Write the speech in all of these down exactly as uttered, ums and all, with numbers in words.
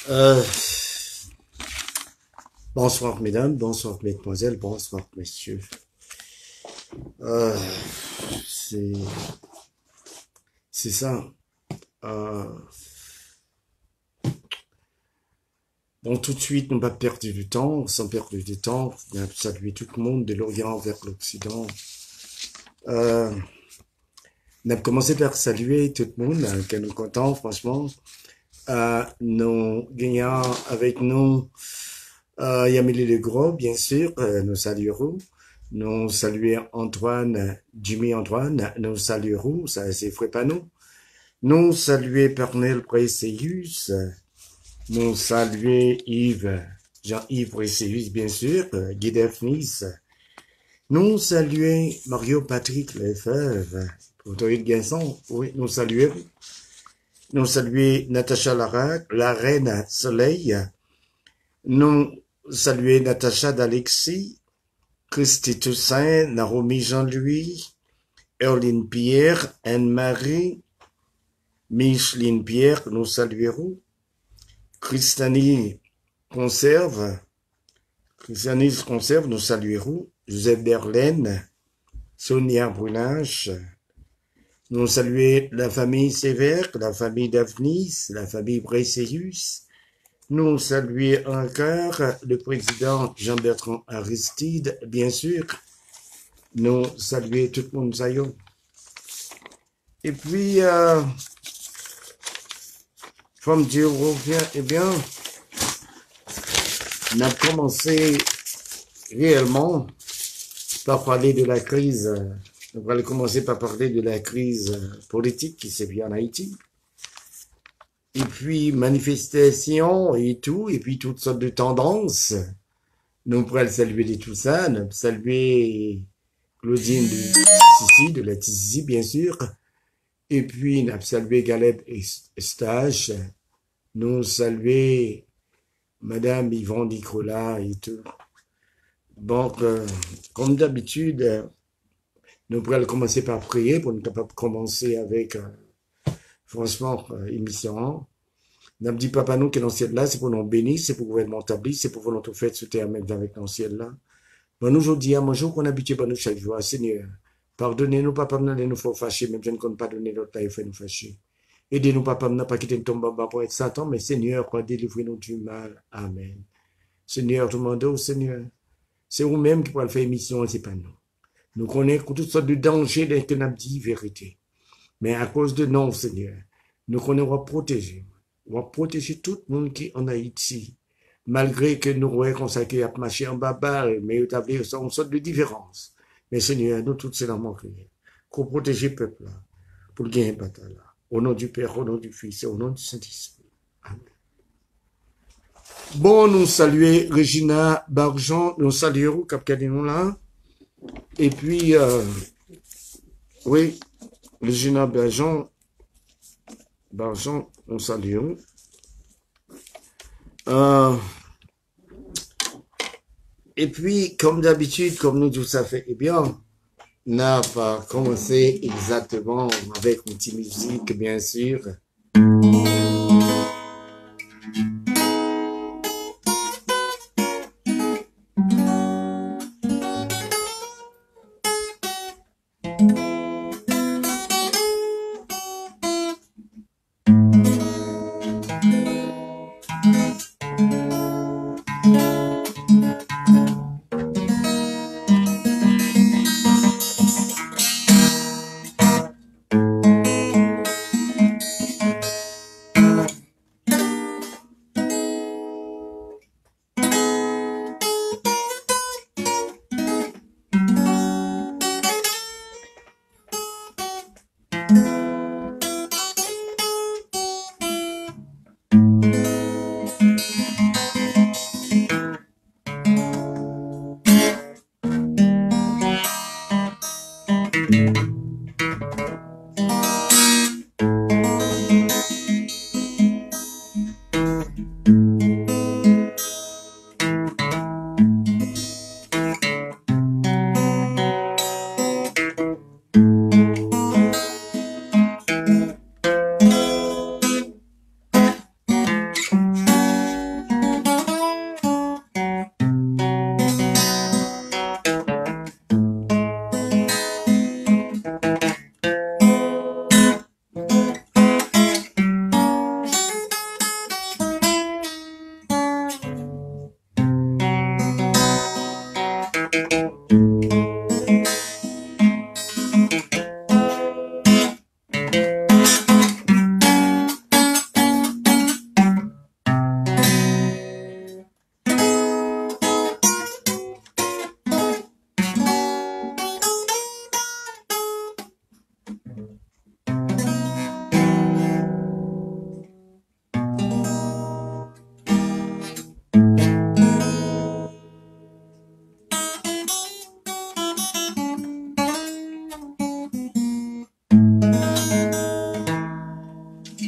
Euh, bonsoir mesdames, bonsoir mesdemoiselles, bonsoir messieurs. Euh, c'est c'est ça. Euh, bon, tout de suite, on va perdre du temps, sans perdre du temps, on va saluer tout le monde de l'Orient vers l'Occident. Euh, on a commencé par saluer tout le monde, hein, que nous comptons, franchement. Euh, nous gagnons avec nous euh, Yamili Le Gros, bien sûr, euh, nous saluerons. Nous saluons Antoine, Jimmy Antoine, nous saluerons, ça c'est fait pas nous. Nous saluons Pernel Précéus, nous saluons Yves, Jean-Yves Précéus, bien sûr, euh, Guy Daphnis. Nous saluons Mario Patrick Lefebvre, Autoïde Guinson, oui, nous saluons. Nous saluons Natacha Larac, la reine Soleil. Nous saluons Natacha d'Alexis, Christy Toussaint, Naomi Jean-Louis, Erline Pierre, Anne-Marie, Micheline Pierre, nous saluerons. Christanie Conserve, Christianie Conserve, nous saluerons. Joseph Berlaine, Sonia Brunache, nous saluons la famille Sévère, la famille Daphnis, la famille Brécéus. Nous saluons encore le président Jean-Bertrand Aristide, bien sûr. Nous saluons tout le monde, saillot. Et puis, euh, comme Dieu revient, eh bien, on a commencé réellement par parler de la crise. On va commencer par parler de la crise politique qui s'est vue en Haïti. Et puis, manifestations et tout, et puis toutes sortes de tendances. Nous pourrons saluer de tout ça, nous saluer Claudine de Sissi, de la T C C, bien sûr. Et puis, nous saluer Galeb Eustache. Nous saluer Madame Yvonne Nicolas et tout. Donc, euh, comme d'habitude, euh, nous pourrons commencer par prier pour nous capables de commencer avec, euh, franchement, euh, émission. N'a dit papa nous que dans le ciel là, c'est pour nous bénir, c'est pour gouvernement établi, c'est pour volonté faite sur terre même avec dans le ciel là. Bon, aujourd'hui, à mon jour qu'on habitué par nous chaque jour, Seigneur, pardonnez-nous, papa, nous nous faut fâcher, même je ne compte pas donner notre taille, fait nous fâcher. Aidez-nous, papa, nous pas quitter tombe bas pour être Satan, mais Seigneur, quoi, délivrez-nous du mal. Amen. Seigneur, tout le monde, oh Seigneur, c'est vous-même qui pourrez faire émission, c'est pas nous. Nous connaissons toutes sortes de dangers dès que nous avons dit vérité. Mais à cause de nous, Seigneur, nous connaissons protéger. On va protéger tout le monde qui est en Haïti. Malgré que nous voyons qu'on s'accueille à marcher en babal, mais établir une sorte de différence. Mais Seigneur, nous tous, c'est dans mon cœur. Qu'on protège le peuple là, pour le gagner bataille là. Au nom du Père, au nom du Fils et au nom du Saint-Esprit. Amen. Bon, nous saluons Regina Barjon, nous saluons Cap-Cadénon là. Et puis, euh, oui, Regina Barjon, Barjon, nous saluons. Euh, et puis, comme d'habitude, comme nous tous ça fait, eh bien, on a pas commencé exactement avec une petite musique, bien sûr.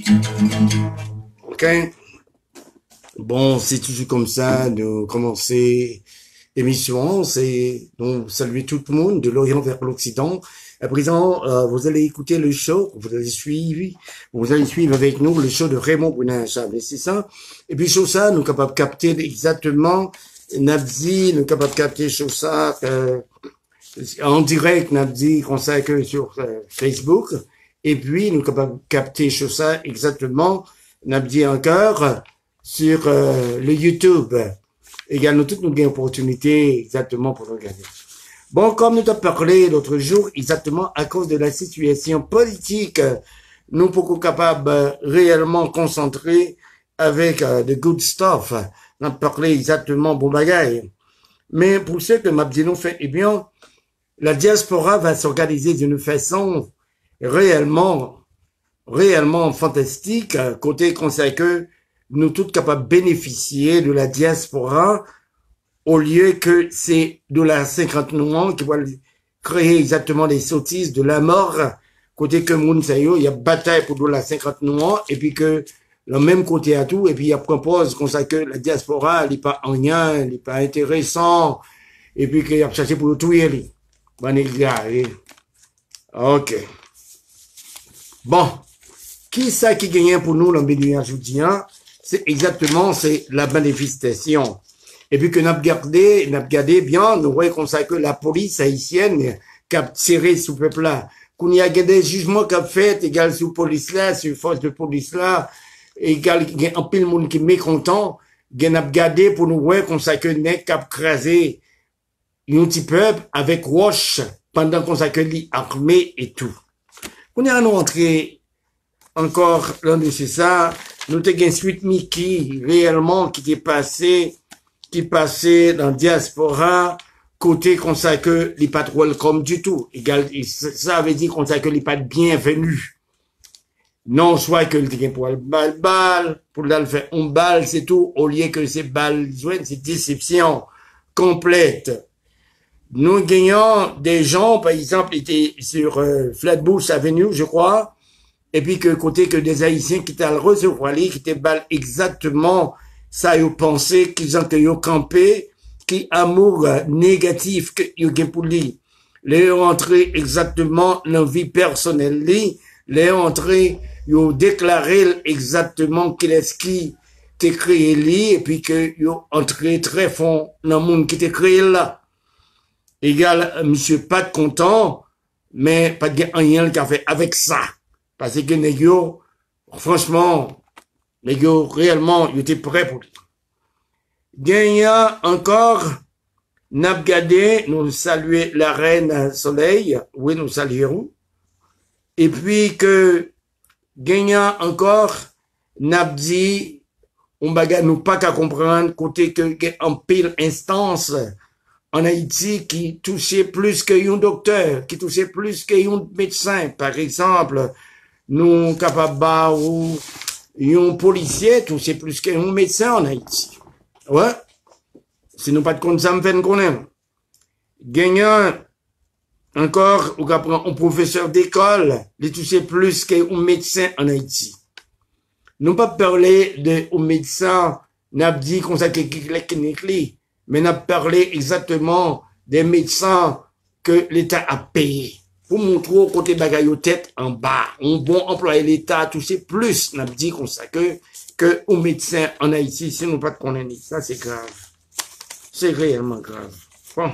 Ok? Bon, c'est toujours comme ça de commencer l'émission. C'est donc saluer tout le monde de l'Orient vers l'Occident. À présent, euh, vous allez écouter le show, vous allez suivre, vous allez suivre avec nous le show de Raymond Brunel-Chable, c'est ça. Et puis, sur ça, nous sommes capables de capter exactement, Nabdi, nous sommes capables de capter sur ça, euh, en direct, Nabdi, consacré sur euh, Facebook. Et puis, nous sommes capables de capter sur ça exactement, Nabdi encore, sur euh, le YouTube. Également, toutes nos opportunités exactement pour nous regarder. Bon, comme nous avons parlé l'autre jour, exactement à cause de la situation politique, nous sommes capables de réellement concentrer avec uh, the good stuff. On a parlé exactement bon bagaille. Mais pour ce que Mabdino fait, eh bien, la diaspora va s'organiser d'une façon réellement, réellement fantastique, côté conseil que nous tous capables de bénéficier de la diaspora, au lieu que c'est de la cinquante noirs qui va créer exactement des sottises de la mort, côté que Mounsayo, il y a bataille pour de la cinquante noirs, et puis que le même côté à tout, et puis il propose comme ça que la diaspora, elle n'est pas en rien, elle n'est pas intéressant, et puis qu'il a cherché pour tout y aller. Bon, les ok. Bon. Qui ça qui gagne pour nous, le milieu aujourd'hui? C'est exactement, c'est la manifestation. Et puis que nous avons regardé, nous avons regardé bien, nous voyons comme ça que la police haïtienne qui a tiré ce peuple-là, qu'on y a des jugements qu'a fait, égal sous police-là, sur force de police-là, égal, il y a un peu de monde qui est mécontent, nous avons regardé pour nous voir comme ça que nous avons crasé un petit peuple avec roche pendant qu'on s'est armé et tout. On est rentré encore l'un de ça, nous avons une suite Mickey réellement qui est passé qui passait dans diaspora, côté qu'on sait que les pas welcome du tout. Égal, ça veut dire qu'on sait que les pas bienvenus. Non, soit que le pour le balle balle, pour le faire un balle, c'est tout, au lieu que ces balles, c'est déception complète. Nous gagnons des gens, par exemple, étaient sur euh, Flatbush Avenue, je crois, et puis que côté que des Haïtiens qui étaient à le recevoir, qui étaient balles exactement ça, ils pensaient qu'ils ont que ils campé, qui amour négatif que ils ont pour lui. Les ont entré exactement dans la vie personnelle, les ont entré, ils ont déclaré exactement qu'il est ce qui t'est créé lui, et puis que ils ont entré très fond dans le monde qui t'est créé là. Égal, monsieur pas de content, mais pas de rien qu'il a fait avec ça. Parce que les gars, franchement, les gars, réellement, ils étaient prêts pour lui. Gagnant encore, Nabgadé, nous saluer la reine soleil, oui, nous saluerons. Et puis que, gagnant encore, Nabdi, on baga nous pas qu'à comprendre, côté que, en pile instance, en Haïti, qui touchait plus qu'un docteur, qui touchait plus qu'un médecin, par exemple, nous capables ou un policier touchait plus qu'un médecin en Haïti. Ouais. Sinon pas de compte ça me fait connaître. Gagnant encore ou qu'apprend un professeur d'école, il touchait plus qu'un médecin en Haïti. Nous pas parler de un médecin n'a dit qu'on sait que clinique, mais n'a parlé exactement des médecins que l'État a payé. Pour montrer au côté bagaille aux tête en bas, un bon employé l'État touché plus, n'a dit qu'on sait que, que un médecin en Haïti, si nous pas de connaître. Ça, c'est grave. C'est réellement grave. Bon.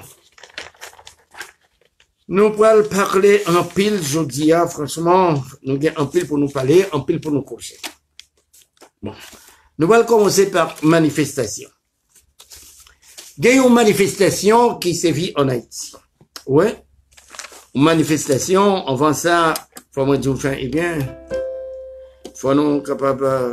Nous pourrons parler en pile, je dis, ah, franchement, nous avons un pile pour nous parler, un pile pour nous coucher. Bon. Nous allons commencer par manifestation. Il y a une manifestation qui se vit en Haïti. Ouais. Une manifestation, avant ça, faut moi dire, eh bien, faut nous capables,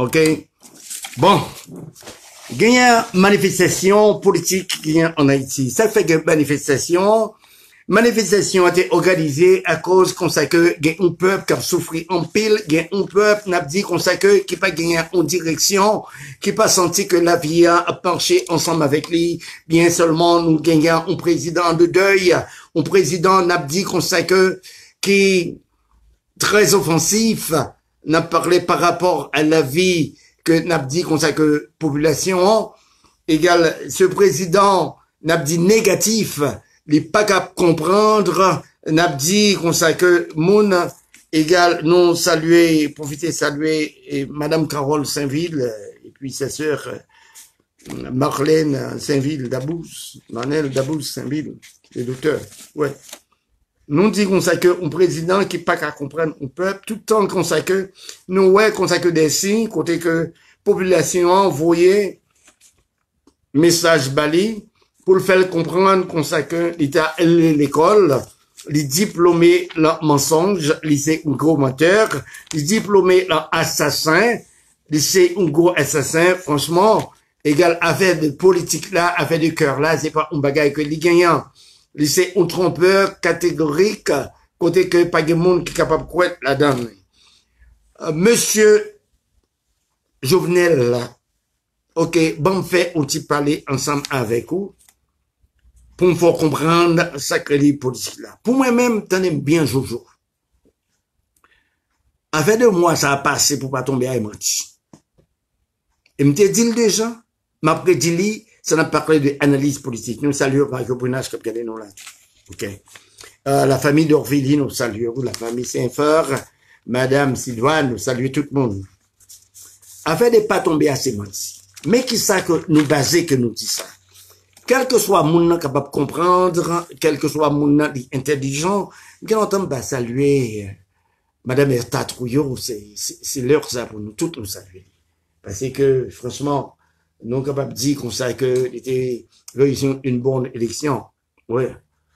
Ok. Bon. Il y a une manifestation politique qui en Haïti. Ça fait que manifestation, manifestation a été organisée à cause qu'on sait que il y a un peuple qui a souffert en pile, il y a un peuple n'a dit qu'on sait que qui pas gagné en direction, qui pas senti que la vie a penché ensemble avec lui. Bien seulement nous gagnons un président de deuil, un président n'a dit qu'on sait que qui très offensif, n'a parlé par rapport à la vie que n'a dit qu'on sait que population égale ce président n'a dit négatif, il n'est pas capable de comprendre, n'a dit qu'on sait que moun égale non saluer, profiter saluer et Madame Carole Saint-Ville et puis sa sœur Marlène Saint-Ville d'Abous, Manel d'Abous Saint-Ville, le docteur, ouais. Nous disons qu'on sait que un président qui pas qu'à comprendre un peuple, tout le temps qu'on sait que, nous, ouais, qu'on sait que des signes, côté que population envoyait message bali, pour le faire comprendre qu'on sait que l'État, l'école, les diplômés, là, mensonge, c'est un gros menteur, les diplômés, là, assassin, c'est un gros assassin, franchement, égal, affaire de politique là, affaire de cœur là, c'est pas un bagage que les gagnants. C'est un trompeur catégorique, côté que pas de monde qui est capable de croire là-dedans. Euh, Monsieur Jovenel, là, ok, bon fait, on t'y parler ensemble avec vous, pour me faire comprendre ça que les politiques là. Pour moi-même, t'en aimes bien Jojo. Avec deux mois, ça a passé pour pas tomber à menti. Et me dit déjà, m'a prédit ça n'a pas parlé d'analyse politique. Nous saluons Mario Brunage, comme regardez nous là. Ok. Euh, la famille d'Orvilly, nous saluons. La famille Saint-Fort, Madame Sylvain, nous saluons tout le monde. Afin de pas tomber à ces menti. Mais qui ça que nous baser que nous dit ça? Quel que soit moun capable de comprendre, quel que soit moun intelligent, bien entendu, bah, saluer Madame Erta Trouillot, c'est l'heure ça pour nous tous nous saluer. Parce que, franchement, nous sommes capables de dire qu'on sait que c'était une bonne élection. Ouais.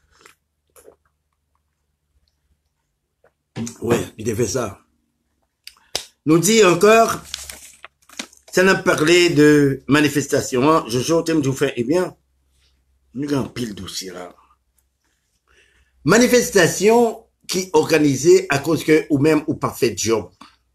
Ouais, il a fait ça. Nous dit encore, ça n'a parlé de manifestation. Je joue au thème du fait, eh bien, nous avons pile dossier là. Manifestation qui organisée à cause que, ou même, ou pas fait job.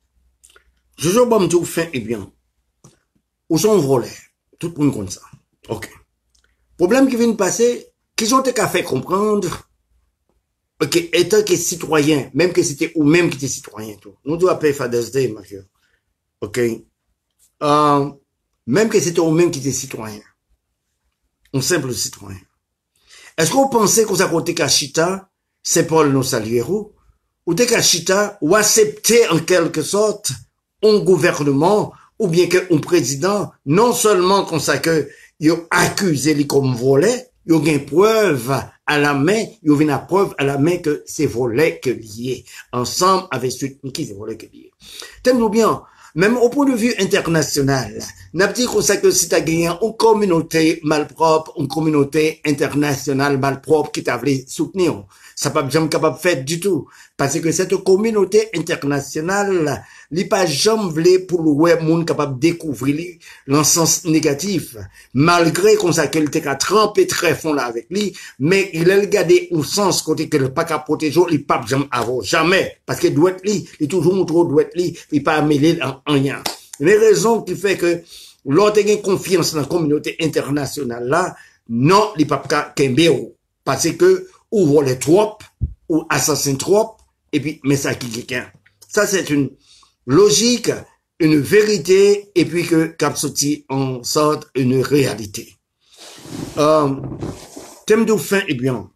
Je joue au thème fait, eh bien, ou sont volés. Tout le monde comme ça. Ok. Problème qui vient de passer, qu'ils ont été qu'à faire comprendre, ok, étant que citoyen, même que c'était, ou même qui était citoyen, tout. Nous devons appeler Father's Day, ma cœur. Ok. Euh, même que c'était ou même qui était citoyen. Un simple citoyen. Est-ce que vous pensez qu'on s'est côté Kachita, c'est Paul nos saluerons, ou dès Kachita, ou accepter en quelque sorte, un gouvernement, ou bien qu'un président, non seulement qu'on sait que, il a accusé lui comme volé, il a une preuve à la main, il a une preuve à la main que c'est volé que lié, ensemble avec celui qui c'est volé que lié. T'aimes-nous bien, même au point de vue international, n'a pas dit qu'on sait que si t'as gagné une communauté malpropre, une communauté internationale malpropre qui t'a voulu soutenir, ça pas jamais capable de faire du tout. Parce que cette communauté internationale, n'est pas jamais voulu pour le web monde capable de découvrir l'encens négatif. Malgré qu'on sait qu'elle était qu'à tremper très fond là avec lui, mais il a gardé au sens côté que le pas qu'à protéger, il pas jamais avoir, jamais. Parce que doit être lui, il toujours trop doit être lui, il pas mêlé en rien. Les raisons qui fait que, l'autre a confiance dans la communauté internationale là, non, il pas qu'à kembéo. Parce que, ou voler trop, ou assassin trop, et puis, mais ça qui quelqu'un. Ça, c'est une logique, une vérité, et puis que Capsoti en sorte une réalité. Euh, thème de fin, eh bien,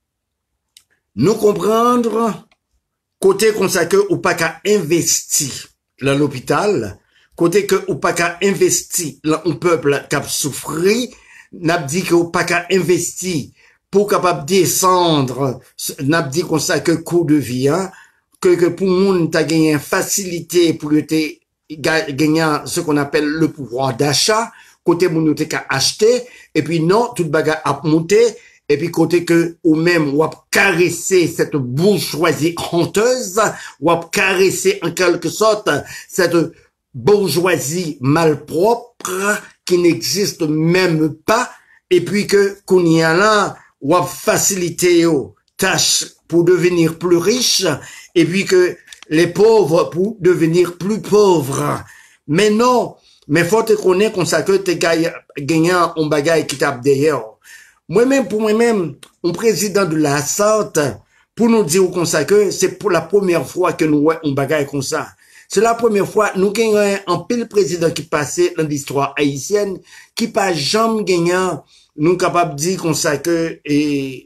nous comprendre, côté consacré ou pas qu'à investir dans l'hôpital, côté que ou pas qu'à investir dans un peuple qui a souffert, n'a dit que ou pas qu'à investir pour capable descendre, n'a dit qu'on sait que coût de vie, hein, que, que pour moun t'a gagné facilité pour te gagner ce qu'on appelle le pouvoir d'achat, côté moun te qu'à acheter, et puis non, toute bagarre a monté, et puis côté que, ou même, ou a caresser cette bourgeoisie honteuse, ou a caresser en quelque sorte cette bourgeoisie malpropre qui n'existe même pas, et puis que qu'on y a là, ou a facilité aux tâches pour devenir plus riches, et puis que les pauvres pour devenir plus pauvres. Mais non, mais faut te connaître qu'on sait que t'es gagnant un bagage qui tape derrière. Moi-même, pour moi-même, un président de la sorte, pour nous dire qu'on sait que c'est pour la première fois que nous voyons un bagage comme ça. C'est la première fois, nous gagnons un pile président qui passait dans l'histoire haïtienne, qui pas jamais gagnant, nous capables de dire qu'on sait que, et,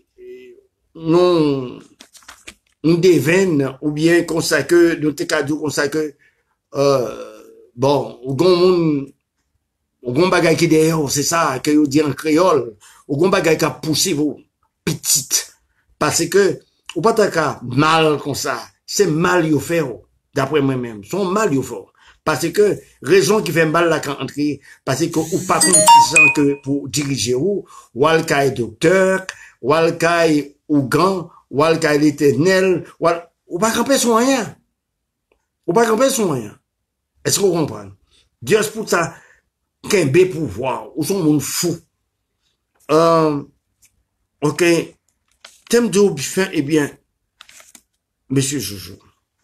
non, nous devine, ou bien qu'on sait que, nous te cadou qu'on sait que, euh, bon, ou gon moun, ou gon bagay qui derrière, c'est ça, que vous dit en créole, ou gon bagay qui a poussé vous, petite. Parce que, ou pas ta mal comme ça, c'est mal yo fait, d'après moi-même, son mal yo fait. Parce que, raison qui fait mal la quand entrer, parce que, ou pas compétent que pour diriger ou, ou al kay docteur, ou al kay ou grand, ou al kay l'éternel, ou al, ou pas camper son rien. Ou pas camper son rien. Est-ce que vous comprenez? Dieu pour ça, qu'un bé pouvoir, ou son monde fou. Euh, ok. Thème de fin, eh bien, Monsieur Jojo.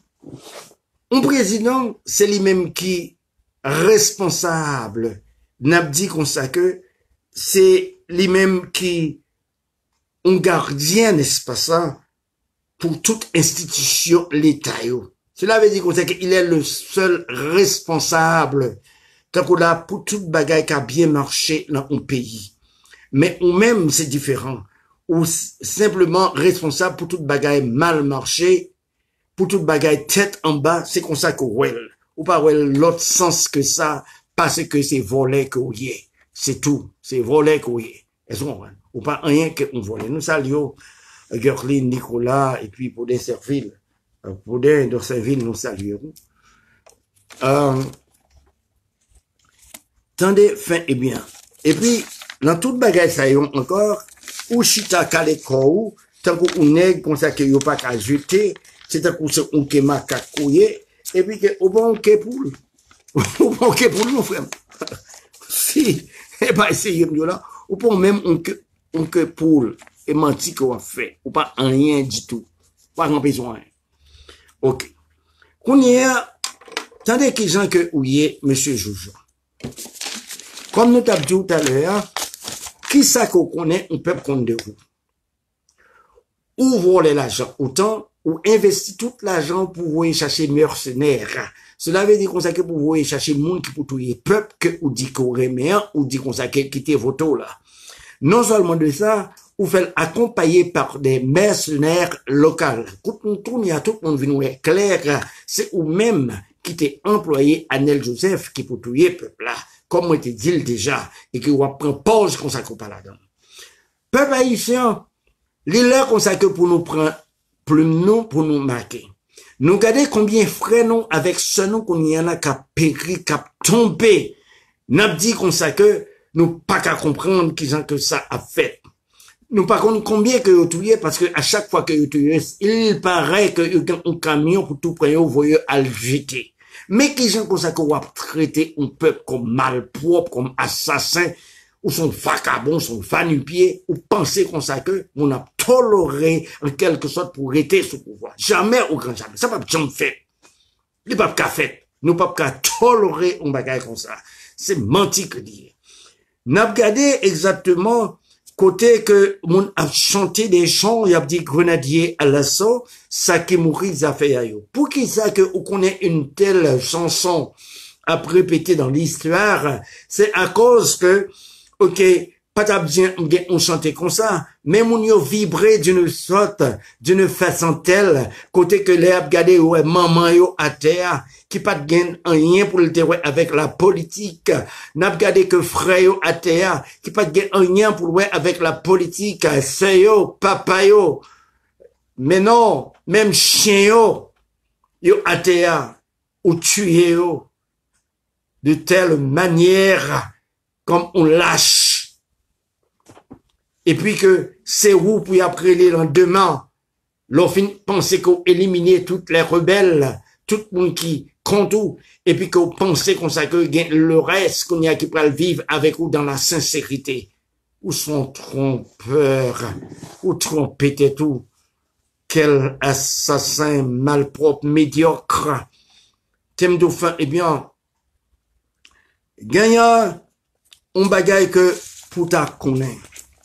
Un président, c'est lui-même qui responsable. N'a dit comme ça que c'est lui-même qui un gardien, n'est-ce pas ça, pour toute institution l'État. Cela veut dire comme ça qu'il est le seul responsable tant qu'on a pour toute bagaille qui a bien marché dans un pays. Mais ou même c'est différent. Ou simplement responsable pour toute bagaille mal marché, pour toute bagaille tête en bas, c'est comme ça qu'on well. Ou pas well l'autre sens que ça, parce que c'est volé qu'on y est. C'est tout. C'est volé qu'on y est. Est-ce qu'on voit? Ou pas rien qu'on volé. Nous saluons Gerline, Nicolas, et puis pour des Serville. Pour des de Serville, nous saluons. Euh, Tendez, fin et bien. Et puis, dans toute bagaille, ça y est encore, ou chita kale kou, tant qu'on nèg comme ça que yo pas qu'à jeter, c'est tant qu'on se on ke makakouye, et puis que au bon ke poule. Au bon ke poule, mon frère. Si, et pas essayer de là, ou pas même on que, on que poule, et menti qu'on a fait, ou pas rien du tout. Pas grand besoin. Ok. Qu'on y a, tandis que gens que ouye, monsieur Jojo. Comme nous t'avons dit tout à l'heure, qui ça qu'on connaît, on peut prendre de vous. Ou voler l'argent autant, ou investir tout l'argent pour vous chercher mercenaires. Cela veut dire qu'on sait que pour vous chercher monde qui pour tuer peuple, que ou dit qu'on remet, ou dit qu'on sait quitter votre là. Non seulement de ça, ou fait accompagner par des mercenaires locaux. Quand on tourne, il y a tout le monde vient clair, c'est ou même qui t'est employé Anel Joseph qui pour tuer peuple là. Comme on te dit déjà, et qui va prendre pause qu'on s'accroche pas là-dedans. Peuple haïtien, l'île qu'on s'accroche pour nous prendre plume nous, pour nous marquer. Nous regardez combien frères nous, avec ce nom qu'on y en a qu'à péri, qu'à tomber. N'a dit qu'on s'accroche, nous pas qu'à comprendre qu'ils ont que ça a fait. Nous pas contre combien que vous tuez, parce que à chaque fois que vous tuez, il paraît que vous avez un camion pour tout prendre, vous voyez à le jeter. Mais qui sont comme ça qu'on va traiter un peuple comme malpropre, comme assassin, ou son vagabond, son vanupier, ou penser comme ça que on a toléré en quelque sorte pour rester sous pouvoir. Jamais au grand jamais. Ça pas jamais fait. Il pas qu'à fait. Nous pas qu'à tolérer un bagage comme ça. C'est menti que dire. N'a regardé exactement côté que mon a chanté des chants, il a dit grenadier à l'assaut, ça qui mourit, ça fait aïe. Pour qui ça que on connaît une telle chanson à répéter dans l'histoire, c'est à cause que, ok, pas bien, on chantait comme ça, mais mon yo vibré d'une sorte, d'une façon telle, côté que les abgadé, ouais, maman yo à terre, qui pas de gain rien pour le terre avec la politique, n'a regardé que frère yo à terre, qui pas de gain rien pour le avec la politique, c'est yo, papa yo, mais non, même chien yo, yo à terre, ou tué yo, de telle manière, comme on lâche. Et puis que c'est où puis après les lendemains, l'on finit penser qu'on éliminer toutes les rebelles, tout le monde qui contre vous, et puis que vous pensez comme ça que le reste qu'on y a qui peut le vivre avec vous dans la sincérité. Ou sont trompeurs, ou trompés tout. Quel assassin malpropre, médiocre. Thème de fin, eh bien, gagnant, on bagaille que pour ta connaître.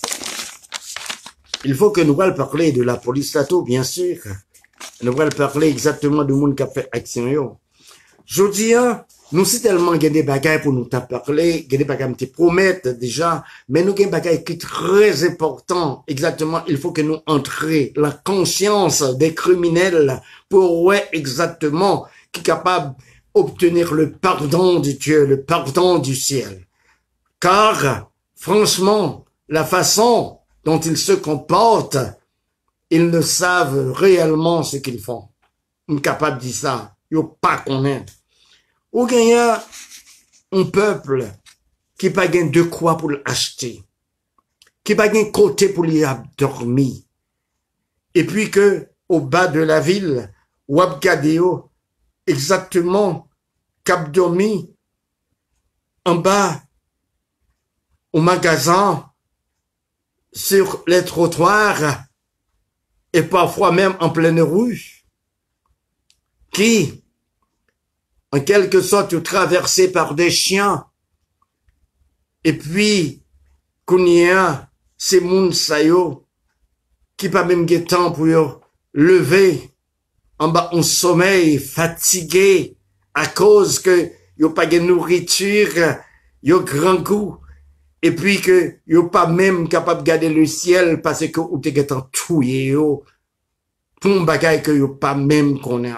Il faut que nous allons parler de la police là tout, bien sûr. Nous allons parler exactement du monde qui a fait action. Je dis, nous sommes tellement il y a des bagailles pour nous parler, il y a des bagailles qui promettent déjà, mais nous avons des bagailles qui sont très importants. Exactement, il faut que nous entrions la conscience des criminels pour ouais exactement qui est capable d'obtenir le pardon de Dieu, le pardon du ciel. Car, franchement, la façon dont ils se comportent, ils ne savent réellement ce qu'ils font. Ils sont capables de dire ça. Ils n'ont pas connaître. Ou il y a un peuple qui n'a pas de quoi pour l'acheter, qui n'a pas de côté pour y dormir. Et puis que, au bas de la ville, Wabgadeo, exactement, Cap dormi, en bas, au magasin, sur les trottoirs, et parfois même en pleine rue, qui, en quelque sorte, traversés par des chiens, et puis, qu'on y a, ces moun sayo, qui pas même de temps pour lever, en bas, on sommeil, fatigué, à cause que, y'ont pas de nourriture, y'ont grand goût, et puis que, y'ont pas même capable de garder le ciel, parce que, ou t'es qu'étant touye, yo, pour un bagay que y'ont pas même connaît.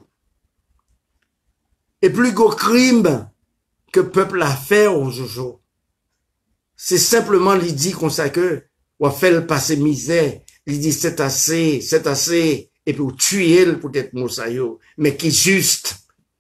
Et plus gros crime que le peuple a fait aujourd'hui, c'est simplement l'idée qu'on sait que, ou fait le passé misère, il dit c'est assez, c'est assez, et puis ou tuer le peut-être moussaillot, mais qui juste,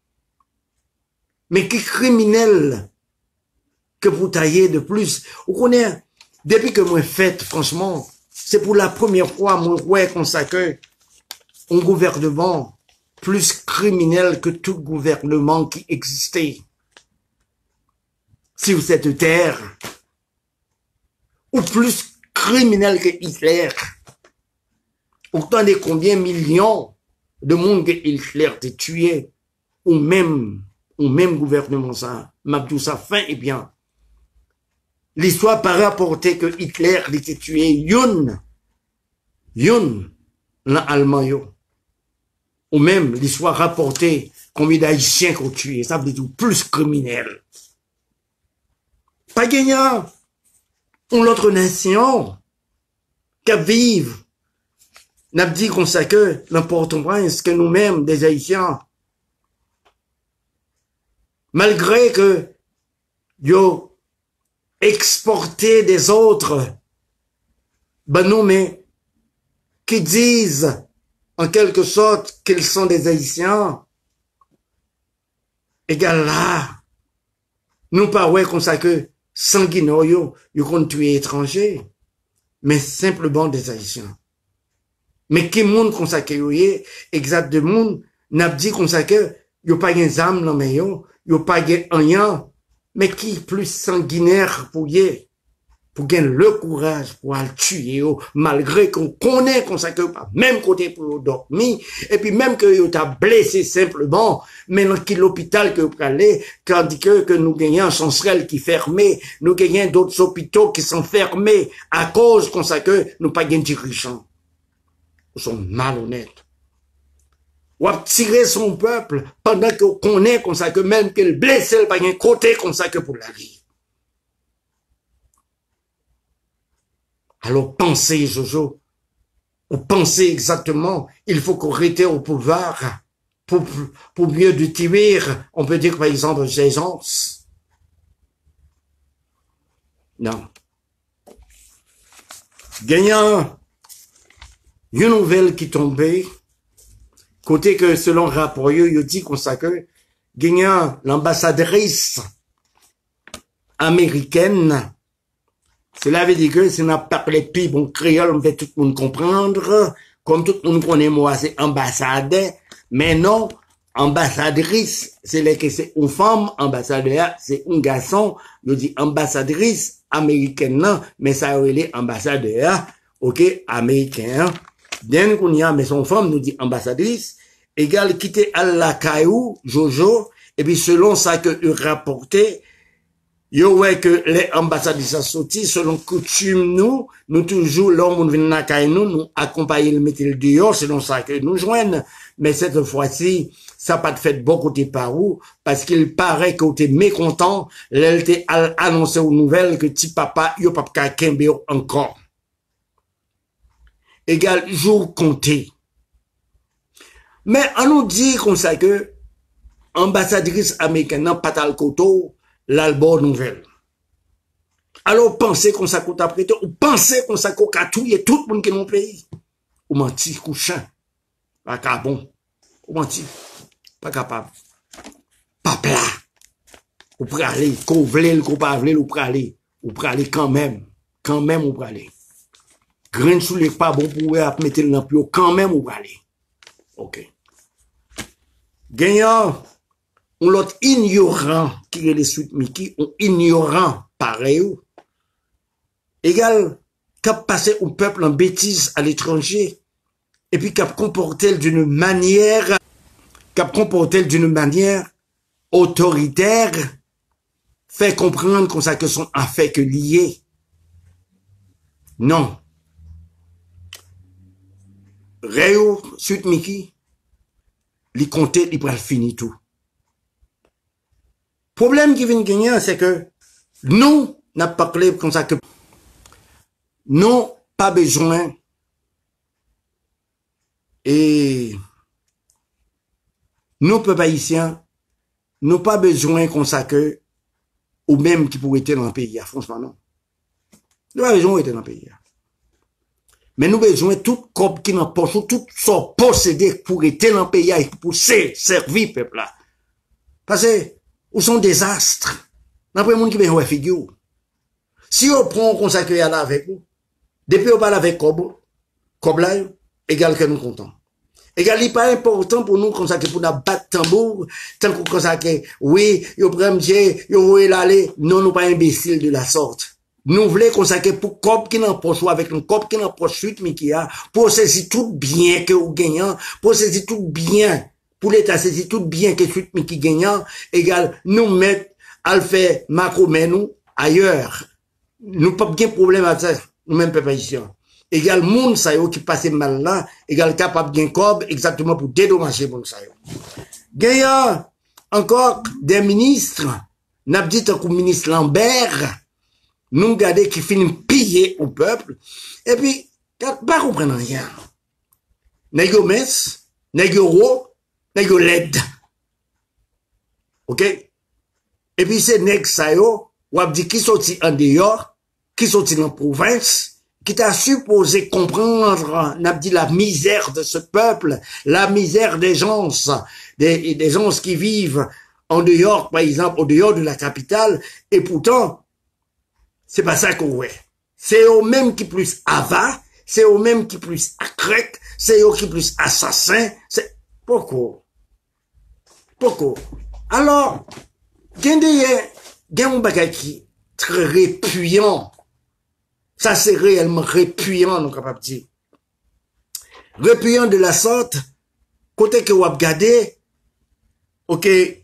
mais qui criminel, que vous taillez de plus. Vous connaissez, depuis que moi fait, franchement, c'est pour la première fois, moi, ouais, qu'on sait que, un gouvernement, plus criminel que tout gouvernement qui existait sur cette terre, ou plus criminel que Hitler. Autant de combien millions de monde que Hitler a tué, ou même, ou même gouvernement ça, Mabdou ça fin, eh bien, l'histoire pas rapporté que Hitler a tué Yun, Yun, l'Allemand yo. Ou même l'histoire rapportée combien d'Haïtiens qu'on tué, ça veut dire plus criminel. Pas gagnant, ou l'autre nation, qui vive, n'a dit qu'on sait que l'important est que nous-mêmes, des Haïtiens, malgré que yo exporté des autres, ben non mais, qui disent en quelque sorte qu'ils sont des Haïtiens, égal là, nous pas ouais comme ça que sanguinaux yo, yo qu'on tuer étrangers, mais simplement des Haïtiens. Mais qui monde comme ça que yo yé, exact de monde, n'a dit comme ça que yo pas gen âme non mais yo, yo pas gen rien, mais qui plus sanguinaire pour yé, pour gagner le courage pour aller tuer, malgré qu'on connaît qu'on sait que pas même côté pour dormir, et puis même que vous t'a blessé simplement, mais dans l'hôpital que vous allez, tandis que, que nous gagnons un chancerelle qui fermé, nous gagnons d'autres hôpitaux qui sont fermés, à cause qu'on sait que nous pas gagnons dirigeants. Nous sommes malhonnêtes. Ou à tirer son peuple, pendant qu'on connaît qu'on sait que même qu'il blessé, pas gagnons côté qu'on sait que pour la vie. Alors pensez, Jojo, ou pensez exactement, il faut qu'on reste au pouvoir pour, pour mieux détruire, on peut dire par exemple, Gégence. Non. Gagnant, une nouvelle qui tombait, côté que selon le rapport, il dit qu'on sait que, gagnant l'ambassadrice américaine, cela veut dire que si on a parlé plus bon créole, on fait tout le monde comprendre, comme tout le monde connaît moi, c'est ambassade, mais non, ambassadrice, c'est les que c'est une femme, ambassadeur, c'est un garçon, je dis ambassadrice américaine, non, mais ça relève ambassadeur, ok, américain. Bien qu'on y a, mais son femme nous dit ambassadrice, égal quitter à la caillou, Jojo, et puis selon ça que il rapportait, yo ouais que les ambassadrices sorti, selon coutume nous, nous toujours, l'homme on vient à nous, nous accompagner le métier dehors, selon ça que nous joignent, mais cette fois-ci, ça n'a pas de fait bon côté par où, parce qu'il paraît que t'es mécontent, elle t'a annoncé aux nouvelles que petit papa, yo papa kembe encore. Égal jour compté. Mais on nous dit comme ça que ambassadrice américaine n'a pas tal koto l'album nouvelle. Alors pensez qu'on ça compte après ou pensez qu'on ça qu'on catouille tout le monde qui est dans le pays. Ou menti couchant. Pas capable. Ou menti. Pas capable. Pas plat. Ou pour aller, qu'on vle, qu'on pas vle, ou pour aller. Ou pour aller quand même. Quand même ou pour aller. Grain sous les pas bon pour mettre le lampion quand même ou pour aller. Ok. Gagnant, on l'autre ignorant qui est les suites Mickey, on ignorant pareil. Égal, cap passé au peuple en bêtise à l'étranger, et puis cap comporté d'une manière, cap comporté d'une manière autoritaire, fait comprendre qu'on sait que son affaire que lié. Non. Réo, suite Mickey, li compter, il va finir tout. Problème qui vient gagner, c'est que nous, n'a pas parlé comme ça que non, pas besoin et nous, peuple haïtien, nous pas besoin comme ça que ou même qui pourrait être dans le pays, franchement non. Nous pas besoin d'être dans le pays. Mais nous besoin tout corps qui n'en poche, tout son possédé pour être dans le pays et pour servir peuple là. Parce que ou sont désastres. D'après monde qui vient ouais figure. Si on prend comme ça que y a là avec vous, depuis on parle avec Cob, Cob là, égal que nous comptons. Égal, il pas important pour nous comme ça que pour nous battre tambour, tant que comme ça que oui, yo prend Dieu, yo voyez l'aller, non nous pas imbéciles de la sorte. Nous voulons consacrer pour Cob qui n'en poche avec un Cob qui n'en poche suite mais qui a pour saisir tout bien que vous gagnant, pour saisir tout bien, pour l'État saisir tout bien que suite mais qui gagnant, égal nous mettre à le faire macro mais nous ailleurs. Nous pas bien problème avec ça, nous même peuple haïtien. Égal monde ça yo qui passe mal là, égal capable gain Cob exactement pour dédommager monde ça yo. Gagnant encore des ministres, n'a dit comme ministre Lambert nous garder qui finit piller au peuple, et puis, pas comprendre rien. N'est-ce mes, n'est-ce ro, n'est-ce led. Ok? Et puis, c'est n'est-ce ça yo, ou dit qui sorti en dehors, qui sorti dans la province, qui t'a supposé comprendre, n'a dit la misère de ce peuple, la misère des gens, des, des gens qui vivent en dehors, par exemple, au dehors de la capitale, et pourtant, c'est pas ça qu'on voit. C'est eux même qui plus ava, c'est eux même qui plus accrète, c'est eux qui plus assassin, c'est pourquoi? Pourquoi? Alors, gen de gen un bagay qui très répugnant. Ça c'est réellement répugnant, nous capable dire. Répugnant de la sorte, côté que vous regardez, ok,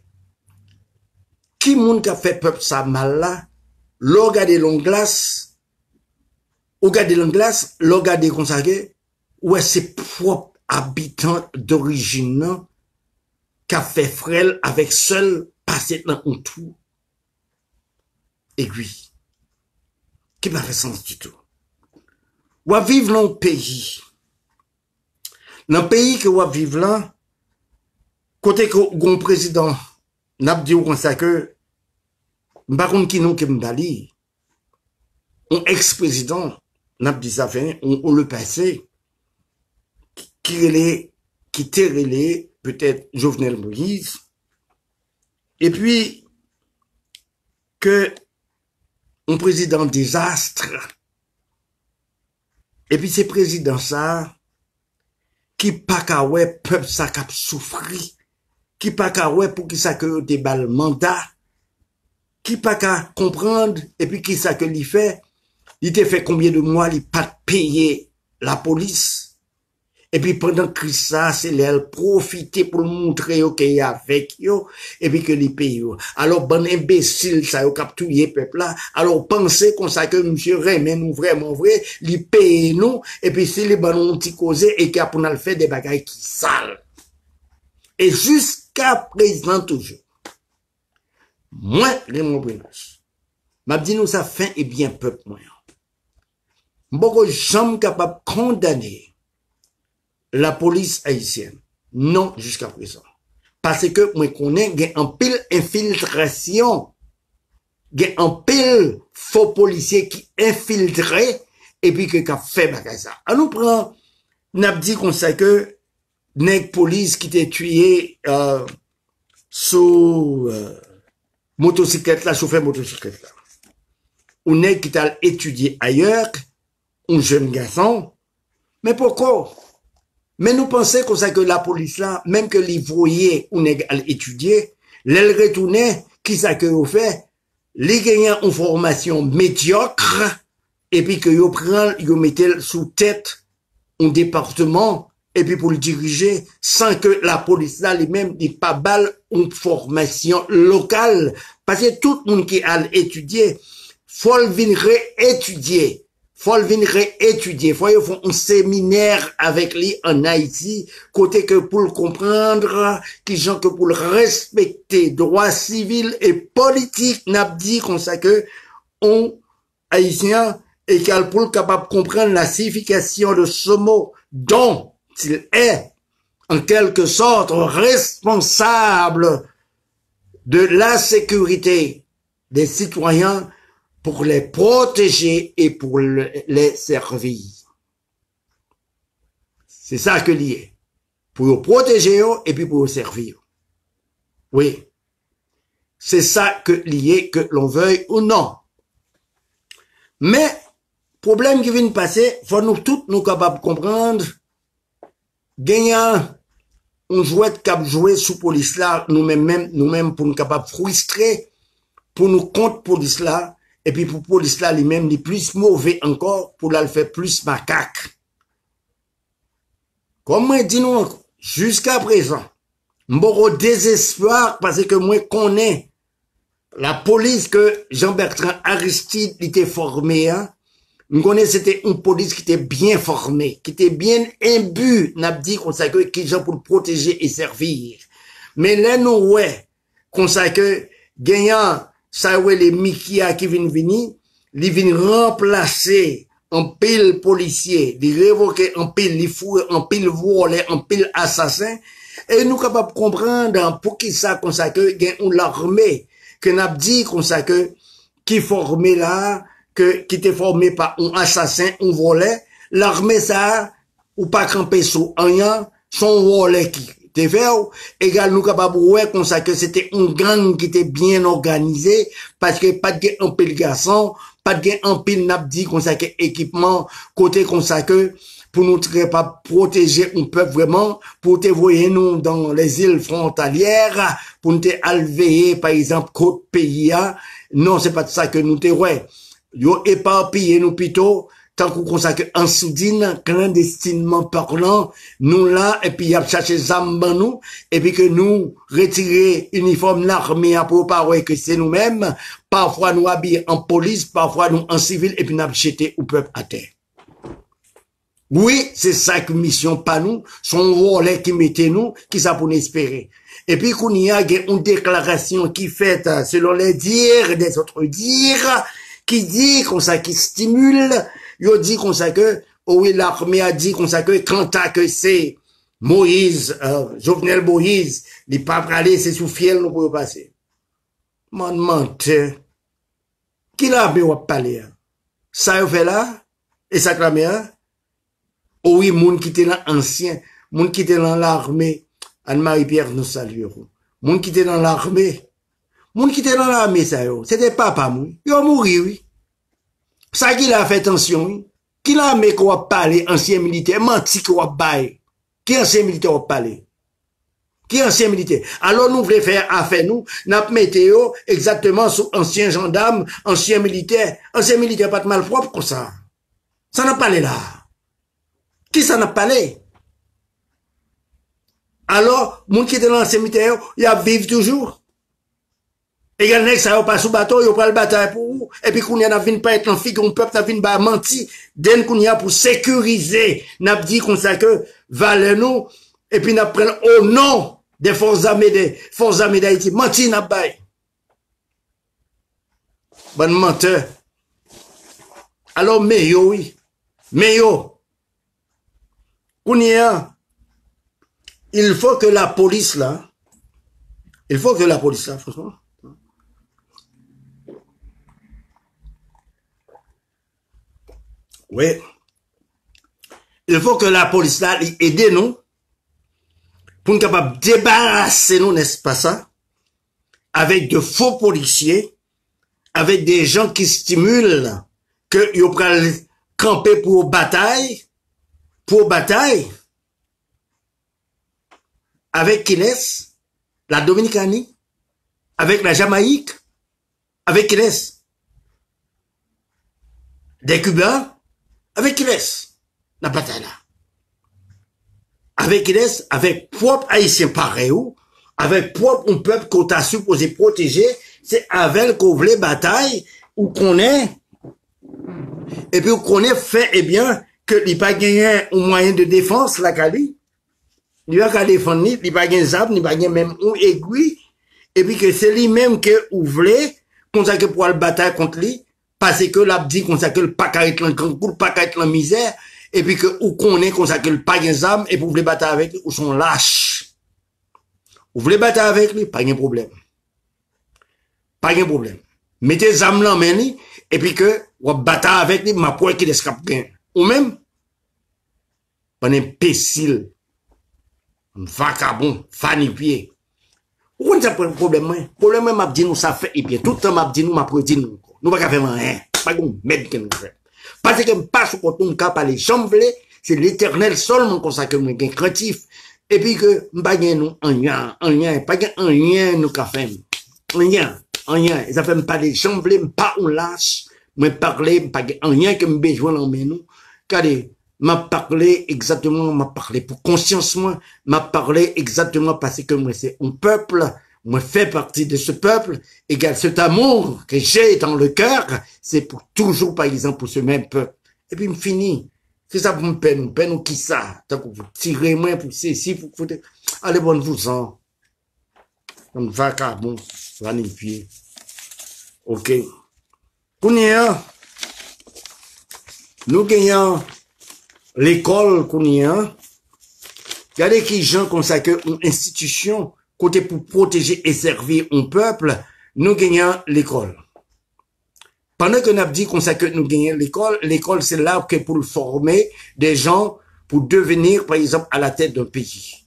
qui moun qui a fait peuple ça mal là, l'on regarde l'on glace, ou regarde l'on glace, l'on regarde consacré, ouais, c'est propre habitants d'origine, qui a fait frêle avec seul passer dans un trou. Aiguille. Qui n'a pas sens du tout. Ou à vivre dans le pays. Dans le pays que ou vivre là, côté que un président, n'a pas dit comme ça que, par contre, qui nous qui m'bali, un ex-président, n'a pas dit ça fait, on, on le passé, qui est, qui était peut-être Jovenel Moïse, et puis, que, un président désastre, et puis c'est président ça, qui pas qu'à ouais, peuple ça qui a souffri, qui pas qu'à ouais pour qui ça que des balles mandat, qui pas qu'à comprendre, et puis qui ça que l'y fait, il t'a fait combien de mois, il pas payer la police, et puis pendant que ça, c'est l'air profiter pour montrer qu'il y a avec yo, et puis que les paye yo. Alors, bon imbécile, ça, yo capturé peuple là, alors pensez qu'on sait que monsieur Raymond nous vraiment vrai, il paye nous, et puis c'est les bons petit causé, et qu'il a pour nous faire des bagailles qui sales. Et jusqu'à présent toujours, moi, Raymond Brinage, m'a dit nous ça fin et bien peuple moi. Beaucoup jamais capable de condamner la police haïtienne. Non, jusqu'à présent. Parce que moi connais, il y a un pile infiltration. Il y a un pile faux policier qui infiltré et puis qui a fait bagage ça. On nous prend, n'a dit qu'on sait que nèg police qui t'est tué euh, sous euh, motocyclette là, chauffeur motocyclette là. Ou nèg qui t'a étudié ailleurs, un jeune garçon. Mais pourquoi? Mais nous pensons qu'on sait que la police là, même que les voyés ou nèg à étudier, l'elle retournait, qui ça que vous fait? Les gagnants une formation médiocre, et puis que vous prend, vous mettez sous tête un département, et puis pour le diriger, sans que la police là, lui-même, dit pas balle une formation locale. Parce que tout le monde qui a étudié, faut le venir réétudier. Faut le venir réétudier. Faut y faire un séminaire avec lui en Haïti, côté que pour le comprendre, qui gens que pour le respecter, droits civils et politiques, n'a dit qu'on sait que, on, Haïtien, est pour le capable de comprendre la signification de ce mot, dont il est, en quelque sorte, responsable de la sécurité des citoyens pour les protéger et pour le, les servir. C'est ça que lié. Pour les protéger et puis pour les servir. Oui. C'est ça que lié, que l'on veuille ou non. Mais, problème qui vient de passer, faut nous tous nous capables de comprendre, gagnant, on jouait cap jouer sous police là, nous-mêmes, nous-mêmes, pour nous capables de frustrer, pour nous contre police là, et puis pour police là, lui-même, il est plus mauvais encore, pour la faire plus macaque. Comme moi, dis nous, jusqu'à présent, m'boro désespoir, parce que moi, connais la police que Jean-Bertrand Aristide était formé, hein. Je connais, c'était une police qui était bien formée, qui était bien imbue, n'a dit qu'on sait que, qui gens pour protéger et servir. Mais là, nous, ouais, qu'on sait que, gagnant, ça, ouais, les Mikia qui viennent venir, ils viennent remplacer un pile policier, ils révoquer un pile, ils fouillent un pile volé, un pile assassin, et nous capables de comprendre pour qui ça, qu'on sait que, gagnant l'armée, que n'a dit qu'on sait que, qui formé là, que, qui était formé par un assassin, un volet, l'armée ça, ou pas camper sous un, son volet qui était fait, égal nous capable ouais, qu'on sait que c'était un gang qui était bien organisé, parce que pas de un pile garçon, pas de un pile n'a dit qu'on sait que équipement, côté qu'on sait que, pour nous pas protéger un peuple vraiment, pour te voyer nous dans les îles frontalières, pour nous te alvéer, par exemple, côte pays, non, c'est pas de ça que nous te ouais. Yo éparpillé nous plutôt, tant qu'on consacre en soudine, clandestinement parlant, nous là, et puis y a cherché Zamban nous, et puis que nous retirer uniforme l'armée pour pas ouais que c'est nous-mêmes, parfois nous habiller en police, parfois nous en civil, et puis nous jeter au peuple à terre. Oui, c'est ça que mission pas nous, son volet qui mettait nous, qui ça pour nous espérer. Et puis qu'on y a une déclaration qui fait, selon les dires des autres dires, qui dit qu'on ça qui stimule, yo dit qu'on ça que, oh oui, l'armée a dit qu'on ça que, quand à que c'est Moïse, euh, Jovenel Moïse, il pas aller, c'est sous fiel, nous pouvons passer. Man, menteur. Qui l'a bien parler? Ça y fait là? Et ça clame là? Oh oui, moun qui était là ancien, moun qui était dans l'armée, Anne-Marie-Pierre nous saluerons. Moun qui était dans l'armée, moun qui était dans l'armée, ça yo, c'était papa mou, yo mouri, oui. Ça qui l'a fait attention, oui. Qui l'a mis qu'on va parler, ancien militaire, menti qu'on va bailler. Qui ancien militaire va parler? Qui est ancien militaire? Alors nous voulons faire affaire nous, n'a météo exactement sur ancien gendarme, ancien militaire. Ancien militaire pas de malpropre comme ça. Ça n'a pas l'air là. Qui ça n'a pas l'air? Alors, moun qui était dans l'ancien militaire, il a vivre toujours. Et il y ça pas sous bateau, il prend le bataille pour vous. Et puis qu'on y a vinn pas être en figue, on peuple n'a vinn pas menti. Den qu'on y a pour sécuriser, n'a dit qu'on sait que valeur nous, et puis n'a prend au nom des forces armées des forces armées d'Haïti. Menti n'a pas. Bon menteur. Alors, mais yo, oui. Mais yo. Qu'on y a, il faut que la police là, il faut que la police là, franchement, oui, il faut que la police là aide nous pour nous capable débarrasser nous, n'est-ce pas ça, avec de faux policiers, avec des gens qui stimulent que ils prennent camper pour bataille, pour bataille, avec qui est la Dominicanie, avec la Jamaïque, avec qui est des Cubains, avec qui est la bataille là. Avec qui est avec propre haïtien pareil ou, avec propre un peuple qu'on t'a supposé protéger, c'est avec qu'on voulait bataille, ou qu'on est, et puis qu'on est fait, eh bien, que il pas gagné un moyen de défense, la Cali. Il va qu'à défendre, ni, il pas gagné zap, ni pas gagné même un aiguille, et puis que c'est lui-même que ou voulait, qu'on sait que pour la bataille contre lui, parce que l'a dit qu'on sait que le pas qu'à être le pas qu'à être la misère, et puis que ou qu'on est qu'on sait que le pas gagné zap, et pour voulez battre avec lui, ou sont lâches. Vous voulez battre avec lui, pas de problème. Pas de problème. Mettez zam là, meni, et puis que, ou battre avec lui, ma pointe qui l'escape bien. Ou même, un imbécile, un vagabond, fanipier. Où on a un problème, hein? Problème, m'a dit nous, ça fait, et bien, tout le temps, m'a dit nous, m'a dit nous, nous, pas faire rien. Pas de merde que nous fait. Parce que, pas sur côté, on cap les jambes, c'est l'éternel seulement comme ça que nous, gain créatif. Et puis que, m'pas nous, un lien, un lien, pas un lien, nous, qu'a fait. Un lien, un lien. Ça fait pas les jambes, pas on lâche, me parler, pas un lien que me besoin dans nous. Car, m'a parlé exactement, m'a parlé pour conscience, moi, m'a parlé exactement parce que moi, c'est un peuple, moi, fais partie de ce peuple, et cet amour que j'ai dans le cœur, c'est pour toujours, par exemple, pour ce même peuple. Et puis, me finit. C'est ça pour me peine, peine ou qui ça? Tant que vous tirez moins pour ceci, pour que vous, allez, bonne vous en. Comme vagabond, vanifié. Ok. Kounia, nous gagnons l'école qu'on y a, regardez qui gens consacrent une institution côté pour protéger et servir un peuple, nous gagnons l'école. Pendant que nous avons dit consacré nous gagnons l'école, l'école c'est là que pour former des gens pour devenir par exemple à la tête d'un pays.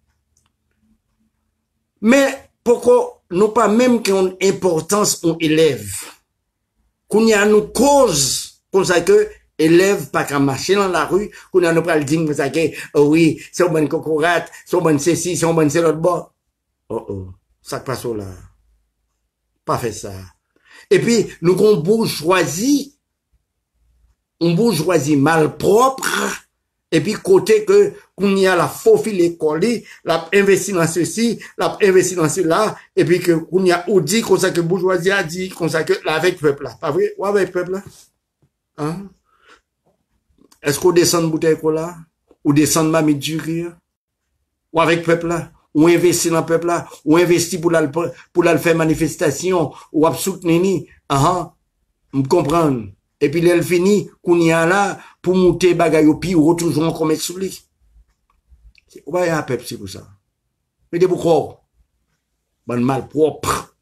Mais pourquoi nous pas même qu'on importance aux élèves, qu'on y a nous cause consacré élèves pas qu'à marcher dans la rue, qu'on a nous pas le dire, vous savez, oh oui, c'est un bon cocorate, c'est un bon ceci, c'est un bon c'est l'autre bord. Oh oh, ça passe là. Pas fait ça. Et puis, nous avons bourgeoisie, une bourgeoisie malpropre, et puis côté que, qu'on y a la faufile l'école, la investi dans ceci, la investi dans cela, et puis que, qu'on y a ou dit, qu'on sait que bourgeoisie a dit, qu'on sait que, là, avec peuple là. Pas vrai? Ou avec peuple là? Hein? Est-ce qu'on descend de bouteille cola? Ou descend de mamie du rire? Ou avec peuple là? Ou investit dans le peuple là? Ou investit pour la, pour la faire manifestation? Ou à soutenir? Ah, me comprendre. Et puis, elle finit, qu'on y a là, pour monter bagay au pi, ou toujours encore mettre sous lui. Ou pas y a un peuple, c'est pour ça. Mais de pourquoi? Bon mal propre.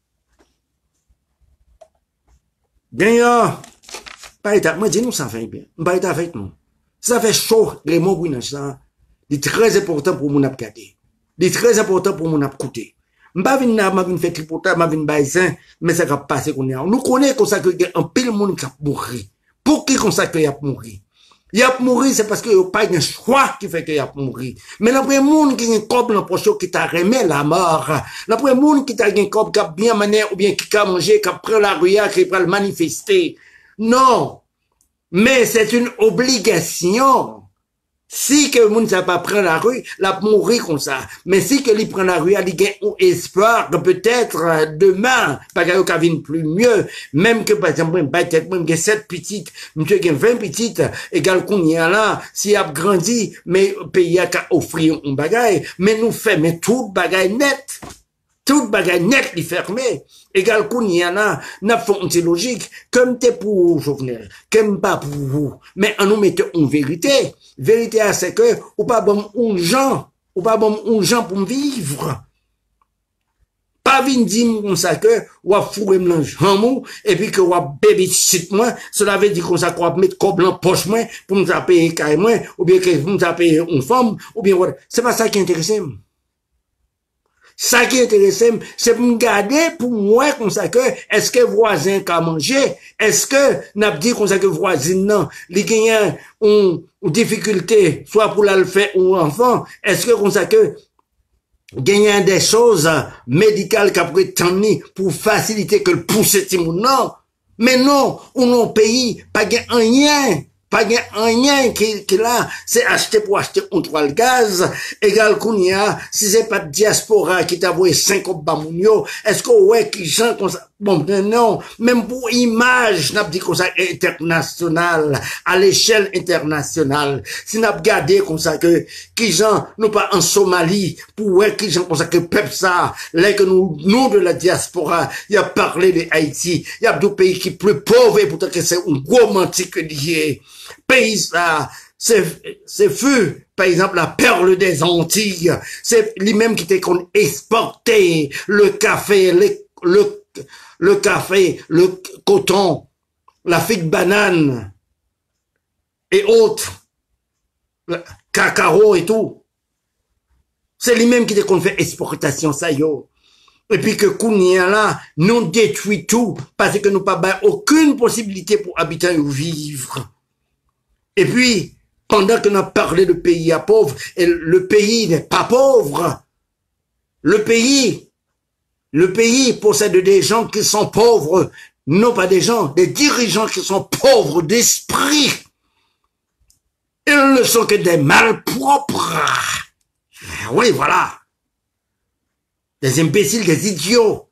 Bien, pas état, moi, dis-nous ça fait bien. Pas état avec nous. Ça fait chaud, les mots oui, ça. C'est très important pour mon abgader. C'est très important pour mon abcouter. M'pa vin na, m'a vin fait tripotage, m'a vin baïsin, mais ça va passer qu'on est. Nous connaissons comme ça que un pile monde qui a mouru. Pour qui comme ça qu'il a mouru? Y a mourir, c'est parce que y a pas un choix qui fait qu'il y a mourir. Mais l'après monde qui a un corps dans poche qui t'a remis la mort. L'après monde qui t'a un corps qui a bien mané ou bien qui a mangé, qui a pris la rue, qui a le manifester. Non. Mais c'est une obligation. Si que le monde n'a pas pris la rue, la mourir comme ça. Mais si que lui prend la rue, il y a un espoir que peut-être demain, pas qu'il y ait plus mieux. Même que, par exemple, peut-être même que sept petites, monsieur qui a vingt petites, égal qu'on y a là, s'il a grandi, mais le pays a qu'à offrir un bagaille, mais nous fait, mais tout bagaille net. Tout bagaille net, il fermé. Égal qu'on y a là, n'a pas une logique, comme t'es pour Jovenel, comme pas pour vous. Mais on nous mette en vérité. Vérité, c'est que, ou pas bon, un gens, ou pas bon, un gens pour vivre. Pas vin dire comme ça que, ou a fourré m'lan jamou, et puis que ou a bébé shit moi, cela veut dire qu'on ça qu'on mettre comme blanc poche moi, pour nous payer caille moi, ou bien que nous payer une femme, ou bien, c'est pas ça qui intéresse. Ça qui est intéressant, c'est pour me garder pour moi comme ça que, est-ce que voisin qu'a mangé? Est-ce que, n'a pas dit comme ça que voisin non, les gagnants ont une difficulté, soit pour la le faire ou enfant? Est-ce que comme ça que, gagnant des choses médicales qu'a prétendu pour faciliter que le pousser tout le monde? Non. Mais non, ou non pays, pas gain rien. Pas rien qui, qui là, c'est acheter pour acheter un toile gaz, égal qu'on y a, si c'est pas de diaspora qui t'a voué cinq bamounio, est-ce que ouais, qui chante comme ça, bon, non, même pour image, n'a dit comme ça, international, à l'échelle internationale, si n'a gardé comme ça que, qui gens, nous pas en Somalie, pour ouais, qui gens comme ça que peuple ça, là que nous, nous de la diaspora, il y a parlé de Haïti, il y a deux pays qui plus pauvres, et pourtant que c'est un gros romantique lié. Pays ça, c'est c'est feu, par exemple la perle des Antilles, c'est lui-même qui était qu'on exportait le café, le, le le café, le coton, la figue banane et autres, le cacao et tout. C'est lui-même qui était qu'on fait exportation ça yo. Et puis que Kounia là, nous détruit tout parce que nous pas aucune possibilité pour habiter ou vivre. Et puis, pendant qu'on a parlé de pays à pauvre, et le pays n'est pas pauvre. Le pays, le pays possède des gens qui sont pauvres, non pas des gens, des dirigeants qui sont pauvres d'esprit. Ils ne sont que des malpropres. Oui, voilà. Des imbéciles, des idiots.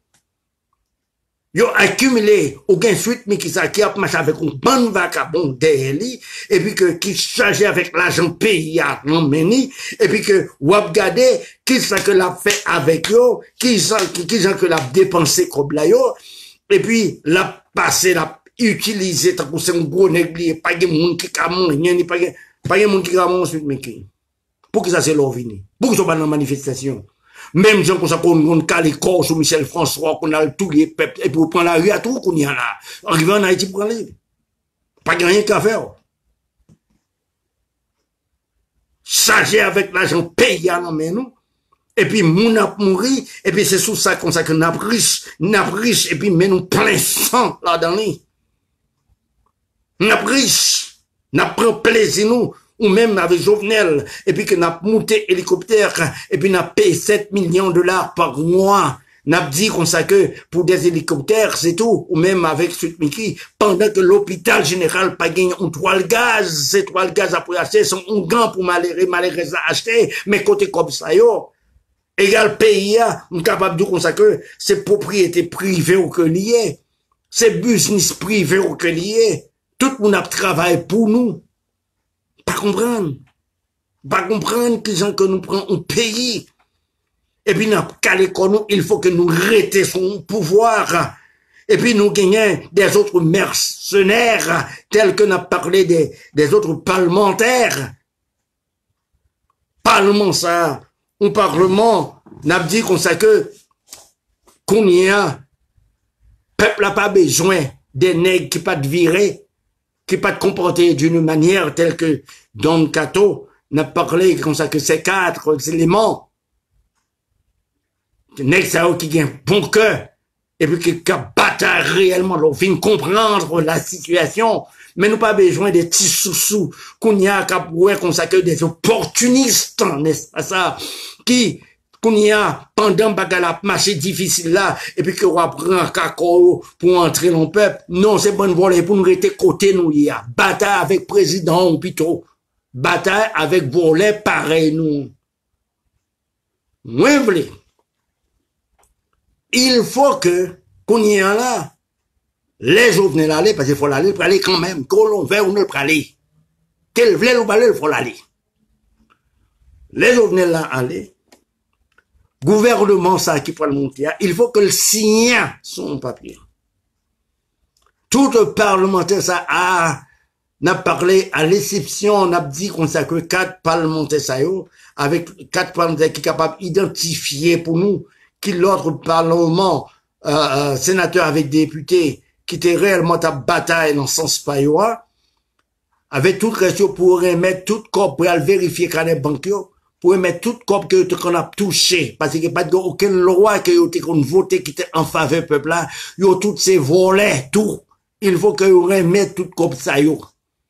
Ils ont accumulé aucun suite, mais qui qui a marché avec une bonne vagabond derrière lui, et puis que, qui chargeait avec l'argent payé à l'emmeni, et puis que, ou a regardé, qui ça que l'a fait avec eux, qui ça, qui, qui ça que l'a dépensé comme là, yo, et puis, l'a passé, l'a utilisé, tant que c'est un gros négligé, pas de monde qui a mangé, pas de, pas de monde qui a mangé, mais qui, pour que ça c'est leur vini, pour que ça soit dans la manifestation. Même gens comme ça qu'on a les corps sur Michel François, qu'on a tous les peuples, et pour prendre la rue à tout qu'on y en a. Arrivé en Haïti pour aller. Pas rien qu'à faire. Chargé avec l'argent payé à mais nous. Et puis, moun a mouri, et puis c'est sous ça qu'on ça que n'a riche, n'a riche, et puis mais nous plein sang là-dedans. N'a riche, n'a pris plaisir nous. Ou même avec Jovenel, et puis que n'a monté hélicoptère, et puis n'a payé sept millions de dollars par mois. N'a dit comme ça que pour des hélicoptères, c'est tout. Ou même avec Sud-Miki, pendant que l'hôpital général pas gagné un toile gaz, ces toiles gaz après acheter sont un gant pour malheureux, malheureux à acheter, mais côté comme ça, yo. Égal pays, on est capable de dire comme ça que c'est propriété privée ou que lié. C'est business privé ou que lié. Tout le monde a travaillé pour nous. Pas comprendre. Pas comprendre que gens que nous prenons un pays. Et puis, nous, nous, il faut que nous arrêtions son pouvoir. Et puis, nous gagnons des autres mercenaires, tels que nous avons parlé des, des autres parlementaires. Parlement, ça, un parlement, n'a dit comme ça que, qu'on y a, peuple n'a pas besoin des nègres qui pas de virer, qui pas de comporter d'une manière telle que Don Cato n'a parlé comme ça que ces quatre éléments. Nègres ça qui gagne bon cœur et puis qui battent réellement leur fin comprendre la situation Mais nous pas besoin des petits sous-sous qu'on y a qu'à pouvoir consacrer des opportunistes, n'est-ce pas ça, qui, qu'on y a pendant que la marché difficile là, et puis qu'on va prendre un cacao pour entrer dans le peuple. Non, c'est bonne volée pour nous rester côté nous y a. Bataille avec président ou plutôt. Bataille avec volet pareil nous. Moi, voulez. Il faut que, qu'on y a là, les Jovenel aller, parce qu'il faut l'aller, pour aller quand même, qu'on l'on veut ou ne pas aller. Quel voulait ou pas aller, il faut l'aller. Les Jovenel là aller, gouvernement ça qui peut le monter, il faut que le signe son papier. Tout le parlementaire ça a, n'a parlé à l'exception, on a dit qu'on sait que quatre parlementaires ça yo, avec quatre parlementaires qui sont capables d'identifier pour nous qui l'autre parlement, euh, euh, sénateur avec député, qui était réellement ta bataille dans le sens payoua, avec tout ratio pour remettre tout corps pour aller vérifier qu'on est banquier, pour remettre tout corps que qu'on a touché, parce qu'il n'y a pas aucun loi que qu'on voté qui était en faveur du peuple là, il y a tous ces volets, tout. Il faut que vous remettre tout comme ça yo.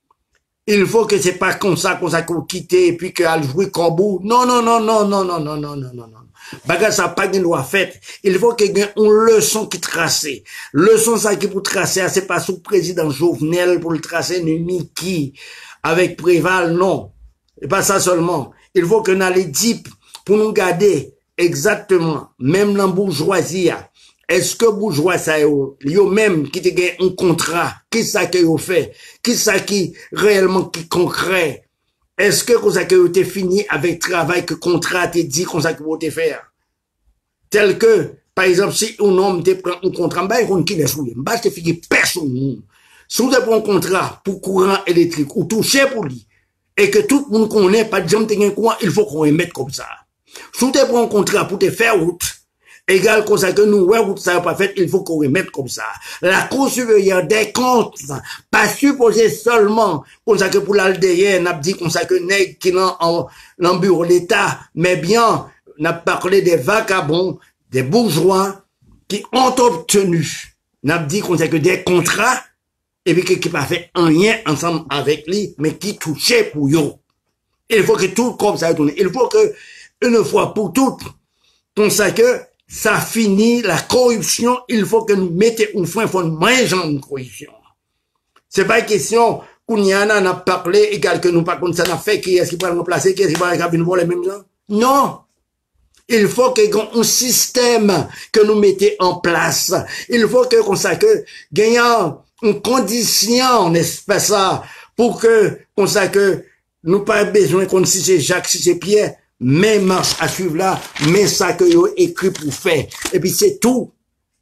Il faut que c'est pas comme ça qu'on s'est quitté et puis qu'elle jouer corbeau. Non, non, non, non, non, non, non, non, non, non, non. Bagarre ça pas une loi faite. Il faut qu'il y ait une leçon qui trace. Leçon ça qui pour tracer, c'est pas sous président Jovenel pour le tracer, ni qui, avec Préval, non. Et pas ça seulement. Il faut que nous les dip pour nous garder exactement, même dans la bourgeoisie, est-ce que bourgeois ça yo, yo même qui te gagne un contrat, qui ça que yo fait, qui ça qui réellement qui concret, est-ce que comme ça que vous fini avec travail que contrat te dit comme ça que vous te faire? Tel que, par exemple, si un homme te prend un contrat, bah, il qui laisse ouiller, bah, te fini personne. Si vous te prend un contrat pour courant électrique, ou toucher pour lui, et que tout le monde connaît, pas de gens te gagne quoi, il faut qu'on remette comme ça. Si vous te prend un contrat pour te faire route, égal comme ça que nous, ouais, route ça pas fait, il faut qu'on remette comme ça. La Cour supérieure des comptes, pas supposé seulement, comme ça que pour l'aldéen, n'a dit comme ça que nèg qui dans en, en bureau d'État, mais bien, n'a parlé des vagabonds, des bourgeois, qui ont obtenu, n'a dit comme ça que des contrats, et puis qui pas fait un lien ensemble avec lui, mais qui touchait pour eux. Il faut que tout comme ça tourne. Il faut que, une fois pour toutes, comme ça que, ça finit la corruption, il faut que nous mettions un frein, il faut moins genre de corruption. C'est pas une question qu'on y en a, n'a parlé, égal que nous pas comme ça n'a fait, qui est-ce qui va remplacer, qui est-ce qui va venir voir les mêmes gens? Non! Il faut qu'il y ait un système que nous mettions en place. Il faut que, comme ça, que, gagnant une condition, n'est-ce pas ça, pour que, comme ça, que, nous pas besoin qu'on si c'est Jacques, si c'est Pierre, mais marche à suivre là, mais ça que yo écrit pour faire. Et puis c'est tout.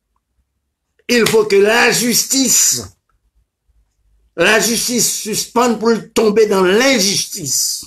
Il faut que la justice, la justice suspende pour tomber dans l'injustice.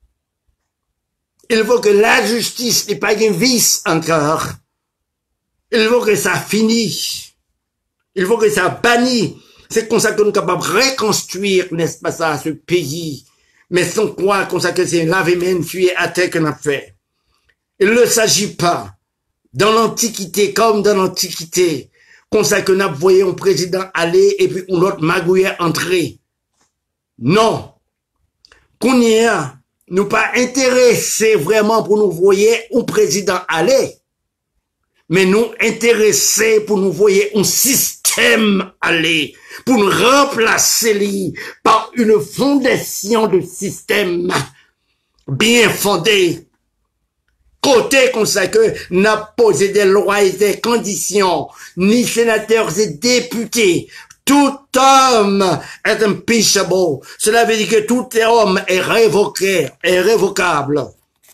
Il faut que la justice n'ait pas un vice encore. Il faut que ça finisse. Il faut que ça bannisse. C'est comme ça que nous sommes capables de reconstruire, n'est-ce pas ça, ce pays. Mais sans croire comme ça que c'est laver main, fuir à terre qu'on a fait. Il ne s'agit pas, dans l'Antiquité comme dans l'Antiquité, comme ça que nous voyons un président aller et puis un autre magouille entrer. Non. Qu'on y a, nous pas intéressés vraiment pour nous voyer un président aller, mais nous intéressés pour nous voyer un système aller, pour nous remplacer li par une fondation de système bien fondée. Côté comme ça que n'a posé des lois et des conditions, ni sénateurs et députés. Tout homme est impeachable. Cela veut dire que tout homme est révoqué, est révocable.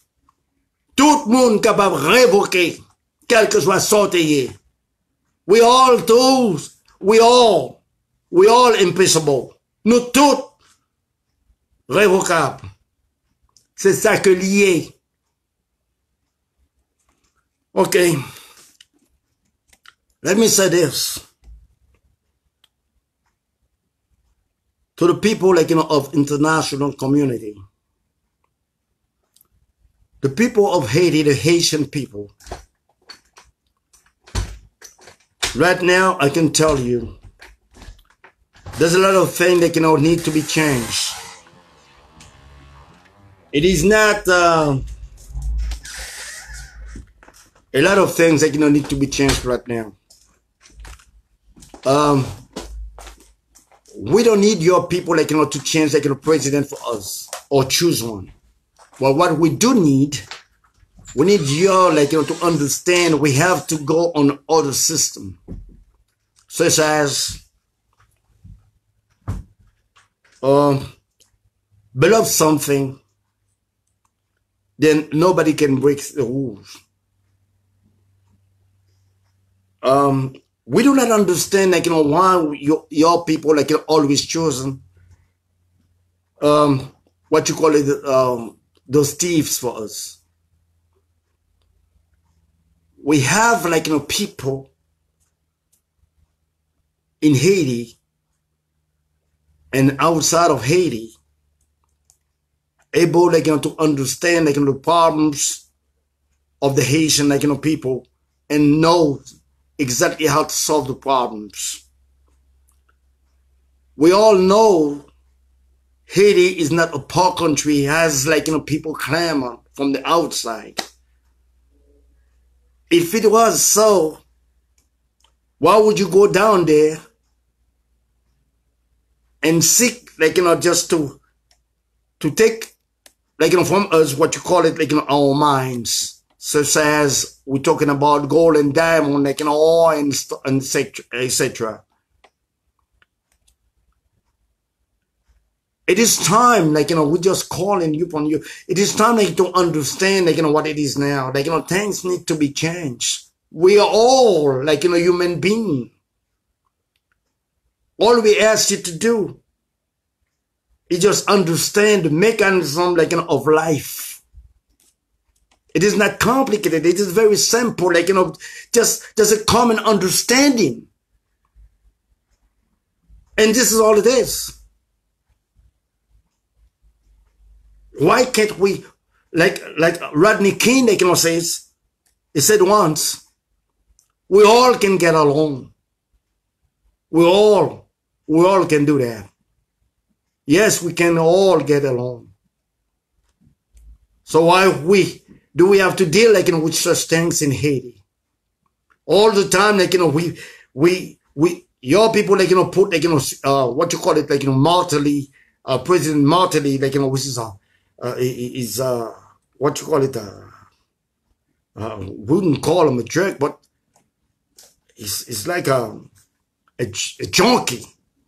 Tout le monde capable de révoquer, quel que soit son pays. We all those, we all, we all impeachable. Nous tous révocables. C'est ça que lié. Okay. Let me say this. To the people, like, you know, of international community. The people of Haiti, the Haitian people. Right now, I can tell you, There's a lot of things that, you know, need to be changed. It is not uh, a lot of things that, you know, need to be changed right now. Um, we don't need your people, like, you know, to change, like, you know, president for us or choose one. But what we do need, we need your, like, you know, to understand we have to go on other system, such as um, build something, then nobody can break the rules. Um, we do not understand, like, you know, why your, your people, like, you're always chosen, um, what you call it, um, those thieves for us. We have, like, you know, people in Haiti and outside of Haiti able, like, you know, to understand, like, you know, the problems of the Haitian, like, you know, people and know exactly how to solve the problems. We all know Haiti is not a poor country, as, like, you know, people clamor from the outside. If it was so, why would you go down there and seek, like, you know, just to to take, like, you know, from us what you call it, like, you know, our minds, such as we're talking about gold and diamond, like, you know, oil and and et cetera. It is time, like, you know, we're just calling you on you. It is time, like, to understand, like, you know, what it is now. Like, you know, things need to be changed. We are all, like, you know, human beings. All we ask you to do is just understand the mechanism, like, you know, of life. It is not complicated. It is very simple, like, you know, just, just a common understanding. And this is all it is. Why can't we, like, like Rodney King, like, you know, says, he said once, we all can get along. We all, we all can do that. Yes, we can all get along. So why we, do we have to deal, like, you know, with such things in Haiti? All the time, like, you know, we, we, we, your people, like, you know, put, like, you know, uh, what you call it, like, you know, Martelly, uh, President Martelly, like, you know, which is, uh, uh, is, uh, what you call it, uh, uh, wouldn't call him a jerk, but it's, it's like a, a, a junkie.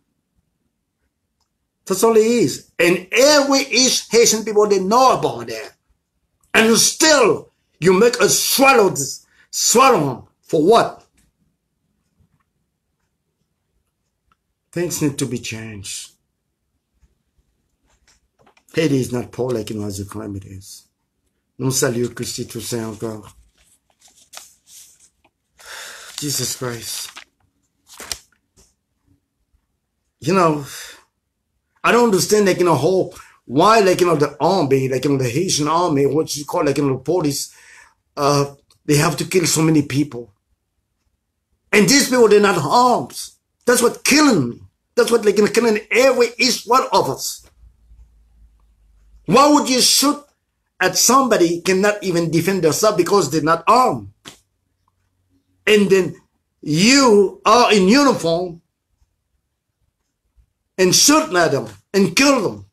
That's all it is. And every East Haitian people, they know about that. And still, you make us swallow this, swallow them. For what? Things need to be changed. Haiti is not poor, like, you know, as you claim it is. Nous saluons Christy Toussaint encore. Jesus Christ. You know, I don't understand, like, you know, whole, why, like, you know, the army, like, you know, the Haitian army, what you call, like, you know, the police, uh, they have to kill so many people. And these people, they're not arms. That's what killing me. That's what, like, you know, killing every each one of us. Why would you shoot at somebody who cannot even defend themselves because they're not armed? And then you are in uniform and shoot at them and kill them.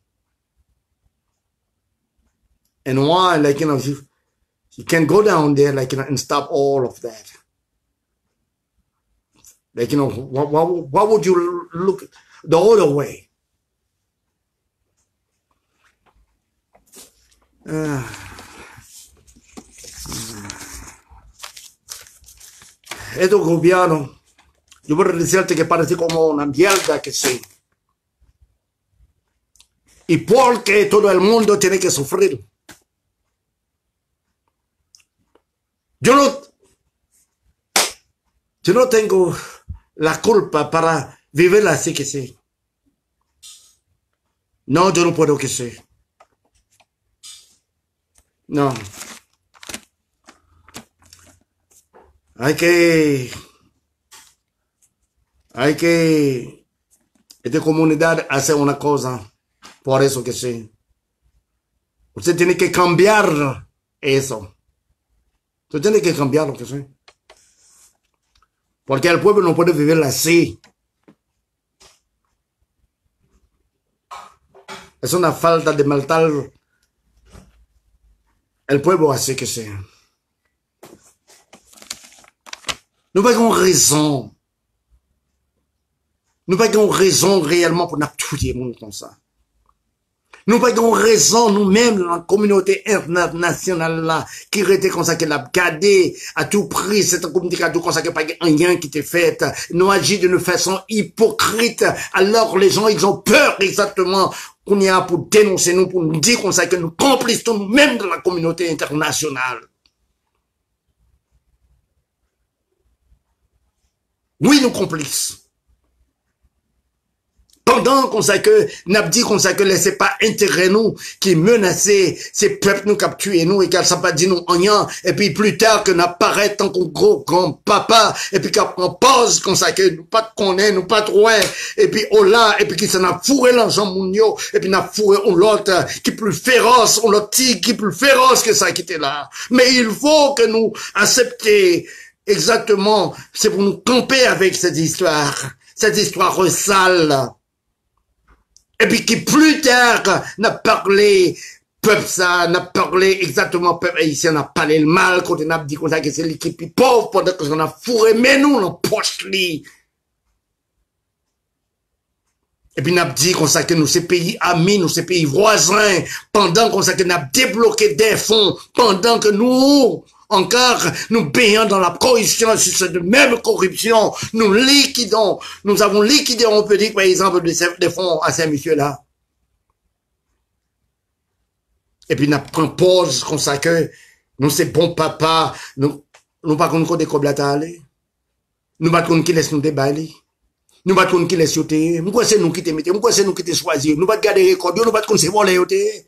And why, like, you know, you, you can go down there, like, you know, and stop all of that. Like, you know, why, why, why would you look the other way? Uh, Estos gobiernos, yo puedo decirte que parece como una mierda que sí. Y porque todo el mundo tiene que sufrir. Yo no, yo no tengo la culpa para vivir así que sí. No, yo no puedo que sí. No. Hay que, hay que Esta comunidad hace una cosa, por eso que sí. Usted tiene que cambiar eso. Usted tiene que cambiar lo que sí. Porque el pueblo no puede vivir así. Es una falta de maltar el pueblo así que sí. Nous n'avons pas raison. Nous n'avons pas raison réellement pour nous tuer les gens comme ça. Nous n'avons pas raison nous-mêmes dans la communauté internationale là, qui était comme ça, qu'elle a gardé à tout prix cette communauté comme ça, qu'il n'y a pas rien qui était fait. Nous agit d'une façon hypocrite. Alors les gens, ils ont peur exactement qu'on y a pour dénoncer nous, pour nous dire comme ça, que nous complices nous-mêmes de la communauté internationale. Oui, nous complices. Pendant qu'on sait que, n'a dit qu'on sait que laissez pas intérêt nous, qui menaçait ces peuples nous capturer nous, et qu'elle s'en pas dit nous rien, et puis plus tard que n'apparaît tant qu'on gros grand papa, et puis qu'on pose qu'on sait que nous pas de connaître, nous pas trop, et puis oh là, et puis qui s'en a fourré l'enjeu mounio, et puis n'a fourré on l'autre, qui plus féroce, on l'autre tigre, qui plus féroce que ça qui était là. Mais il faut que nous accepter exactement, c'est pour nous camper avec cette histoire, cette histoire sale. Et puis qui plus tard n'a parlé, peuple ça, n'a parlé exactement, peuple haïtien n'a parlé le mal, quand on a dit qu'on a que c'est l'équipe pauvre, pendant qu'on a fourré, mais nous, on poche li. Et puis, on a dit qu'on sait que nous, ces pays amis, nous, ces pays voisins, pendant qu'on sait que nous avons débloqué des fonds, pendant que nous, encore, nous payons dans la corruption, sur cette même corruption, nous liquidons, nous avons liquidé, on peut dire, par exemple, des fonds à ces messieurs-là. Et puis, nous prenons pause, comme ça que, nous, c'est bon papa, nous, nous, pas qu'on des cobles à aller. Nous, pas qu'on qui laisse nous déballer. Nous, pas qu'on qui laisse yoter. Pourquoi c'est nous qui te mettons? Pourquoi c'est nous qui te choisir? Nous, pas garder les records, nous, pas qu'on se voler yoter.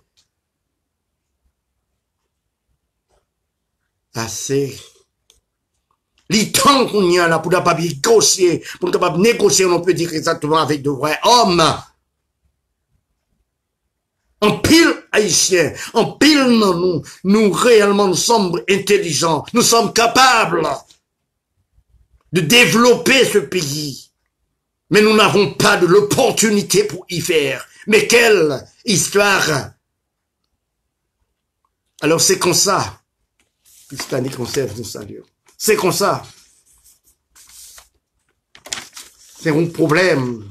Assez. Les temps qu'on y a là pour ne pas négocier, pour ne pas négocier, on peut dire exactement avec de vrais hommes. En pile haïtien, en pile non, nous, nous réellement nous sommes intelligents, nous sommes capables de développer ce pays. Mais nous n'avons pas de l'opportunité pour y faire. Mais quelle histoire! Alors c'est comme ça. Cette année conserve nous salut. C'est comme ça. C'est un problème.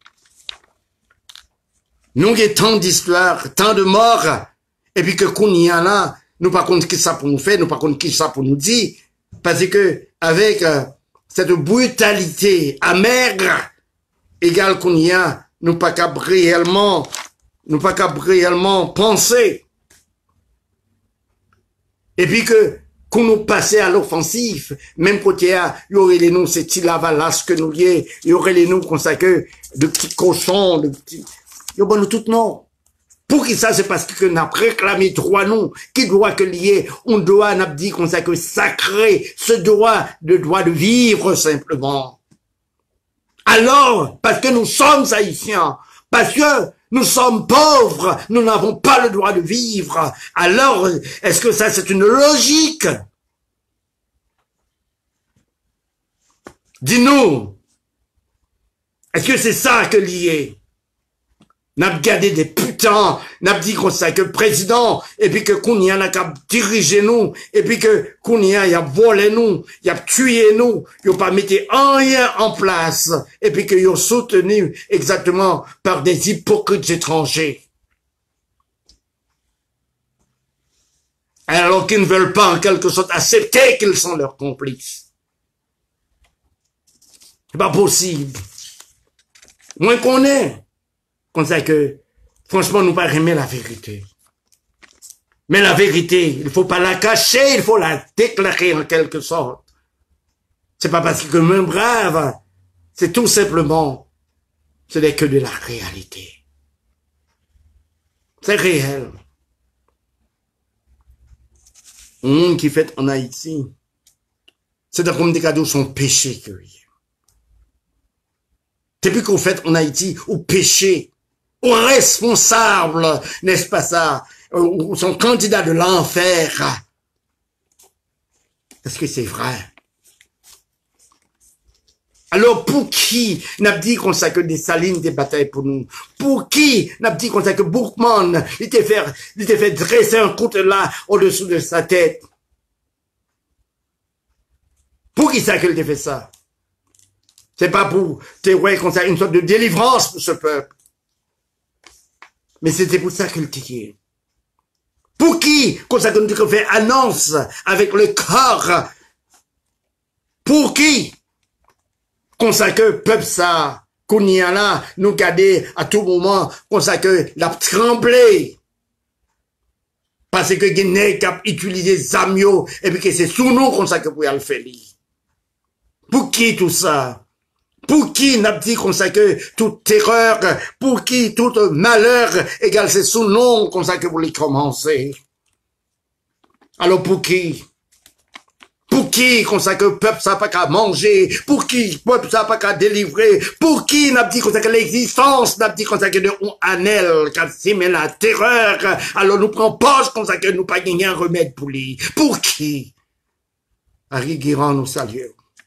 Nous avons tant d'histoires, tant de morts, et puis que qu'on y en a, nous pas compte qui ça pour nous faire, nous pas compte qui ça pour nous dire, parce que avec euh, cette brutalité amère, égale qu'on y a, nous pas qu'à réellement, nous pas qu'à réellement penser. Et puis que qu'on nous passait à l'offensive, même côté il y aurait les noms, ces petits lavalas que nous liés, il y aurait les noms qu'on sait que, de petits cochons, de petits, il y a bon tout non. Pour qui ça, c'est parce que n'a réclamé droit non, qui doit que lier, on doit, n'a dit qu'on sait que sacré, ce droit, de droit de vivre simplement. Alors, parce que nous sommes haïtiens, parce que nous sommes pauvres, nous n'avons pas le droit de vivre. Alors, est-ce que ça, c'est une logique? Dis-nous, est-ce que c'est ça que lié? N'a gardé des putains, n'a dit qu'on sait que le président, et puis que qu'on y a qu'à diriger nous, et puis que qu'on y a, il a volé nous, il a tué nous, il a pas mis rien en place, et puis qu'il a soutenu exactement par des hypocrites étrangers. Alors qu'ils ne veulent pas en quelque sorte accepter qu'ils sont leurs complices. C'est pas possible. Moins qu'on est. Comme ça que, franchement, nous pas aimer la vérité. Mais la vérité, il faut pas la cacher, il faut la déclarer en quelque sorte. C'est pas parce que même brave, c'est tout simplement, ce n'est que de la réalité. C'est réel. Le monde qui fait en Haïti, c'est comme des cadeaux son péché que Depuis qu'on fait en Haïti, au péché, aux responsables, n'est-ce pas ça, ou sont candidats de l'enfer. Est-ce que c'est vrai? Alors, pour qui n'a dit qu'on sait que des salines, des batailles pour nous? Pour qui n'a dit qu'on sait que Bourkman, il t'a fait, il t'a fait dresser un couteau là, au-dessous de sa tête? Pour qui ça qu'il t'a fait ça? C'est pas pour, t'es ouais, qu'on sait une sorte de délivrance pour ce peuple. Mais c'était pour ça qu'il t'a. Pour qui qu'on sait qu'on t'a fait annonce avec le corps? Pour qui? Qu'on sait que peuple ça, qu'on y a là, nous garder à tout moment, qu'on sait que l'a tremblé. Parce que Guinée a utilisé Zamio, et puis que c'est sous nous qu'on sait que vous le faire. Pour qui tout ça? Pour qui n'a dit qu'on sait que toute terreur, pour qui tout malheur, égal c'est sous nous qu'on sait que vous les commencez? Alors pour qui? Pour qui qu'on sait que le peuple n'a pas qu'à manger? Pour qui le peuple n'a pas qu'à délivrer? Pour qui n'a dit qu'on sait que l'existence n'a dit qu'on sait que de on anel, quand c'est mais la terreur, alors nous prenons poche qu'on sait que nous pas gagné un remède pour lui? Pour qui? Harry Guirand nous salue.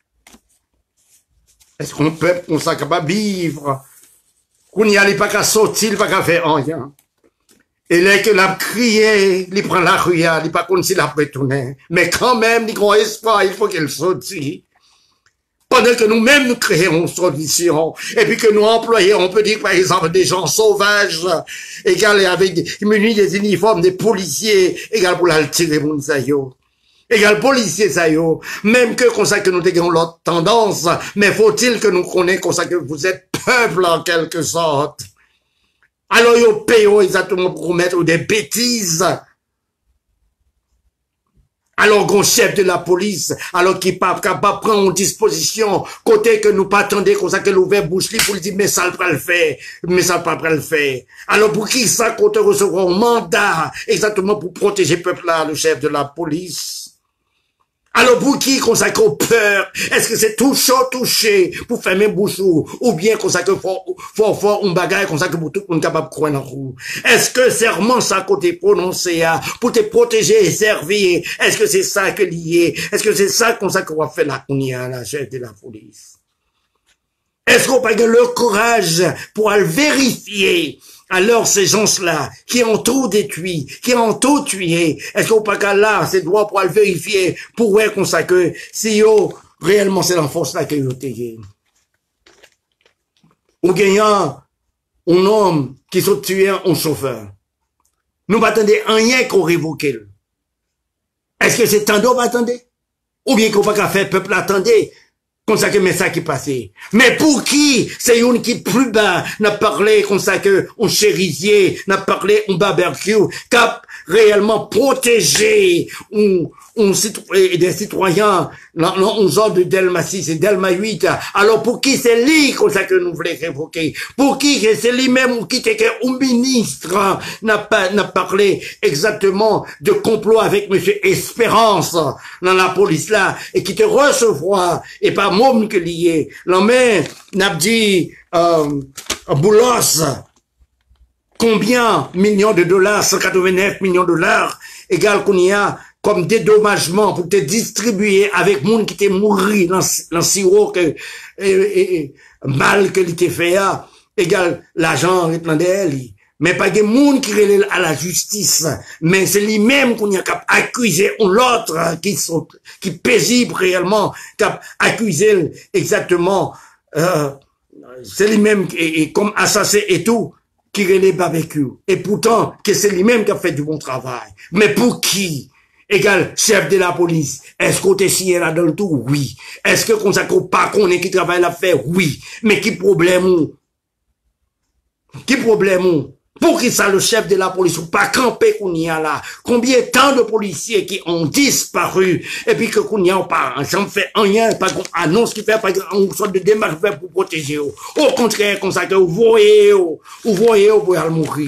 Est-ce qu'on peut, qu'on sait capable de vivre? Qu'on n'y allait pas qu'à sortir, pas qu'à faire rien? Et là, que l'a crié, il prend la rue, il pas comme s'il a retourné. Mais quand même, il a espoir, il faut qu'il sorte. Pendant que nous-mêmes, nous créons une solution. Et puis que nous employons, on peut dire, par exemple, des gens sauvages, égal avec des, munis des uniformes, des policiers, égal pour la tirer mon sayo. Égal policier sayo. Même que, comme ça, que nous ayons l'autre tendance, mais faut-il que nous connaissions, comme ça, que vous êtes peuple, en quelque sorte. Alors, ils payent exactement pour mettre des bêtises. Alors, qu'on chef de la police, alors qu'il pas capable de prendre en disposition, côté que nous pas attendons, comme ça, que l'ouvert bouche li pour lui dire, mais ça le le faire, mais ça pas le faire. Alors, pour qui ça, qu'on te recevra un mandat, exactement pour protéger le peuple là, le chef de la police? Alors, pour qui consacre aux peurs? Est-ce que c'est tout chaud, touché, pour fermer bouche ou bien consacre fort, fort, fort, un bagage consacre pour tout le monde capable de croire dans roue? Est-ce que serment ça côté prononcé, pour te protéger et servir? Est-ce que c'est ça que lié? Est-ce que c'est ça qu'on sait qu'on va faire la counia, la chef de la police? Est-ce qu'on n'a pas le courage pour aller vérifier? Alors, ces gens-là, qui ont tout détruit, qui ont tout tué, est-ce qu'on pas qu'à là, c'est droit pour le vérifier, pour voir qu'on sait que, si yo, réellement, c'est la force là que yo t'ayez. Ou gagnant, un homme qui s'est tué un chauffeur. Nous attendons rien qu'on révoque. Est-ce que c'est tant d'eau attendez? Ou bien qu'on pas qu'à faire peuple attendez? Comme ça que mais ça qui passait. Mais pour qui? C'est une qui plus bas n'a parlé comme ça que un chérisier n'a parlé un barbecue cap réellement protégé un, un citoyen, des citoyens dans, dans un genre de Delma six et Delma huit. Alors pour qui c'est lui comme ça que nous voulons révoquer? Pour qui c'est lui-même qui était un ministre n'a pas n'a parlé exactement de complot avec monsieur Espérance dans la police là et qui te recevoir et pas môme que lié. L'homme n'a dit euh, Boulos combien millions de dollars, cent quatre-vingt-neuf millions de dollars, égal qu'on y a comme dédommagement pour te distribuer avec monde qui t'est mouru dans dans sirop que et, et, et, mal que l'était fait à égal l'argent irlandais. Mais pas de monde qui relève à la justice, mais c'est lui-même qu'on y a qu'à accuser l'autre qui sont, qui paisible réellement, qu'à accuser exactement, euh, c'est lui-même et, et comme assassin et tout, qui relève barbecue. Et pourtant, que c'est lui-même qui a fait du bon travail. Mais pour qui? Égal, chef de la police. Est-ce qu'on t'est signé là dans le tout? Oui. Est-ce que qu'on sait qu'on pas qu'on est qui travaille la faire? Oui. Mais qui problème ou? Qui problème ou? Pour qui ça, le chef de la police, ou pas camper qu'on y a là? Combien tant de policiers qui ont disparu, et puis que qu'on y a pas, j'en fais rien, pas qu'on annonce qui fait, pas qu'on sorte de démarche pour protéger. Au contraire, comme ça que vous voyez, vous voyez, vous pouvez mourir.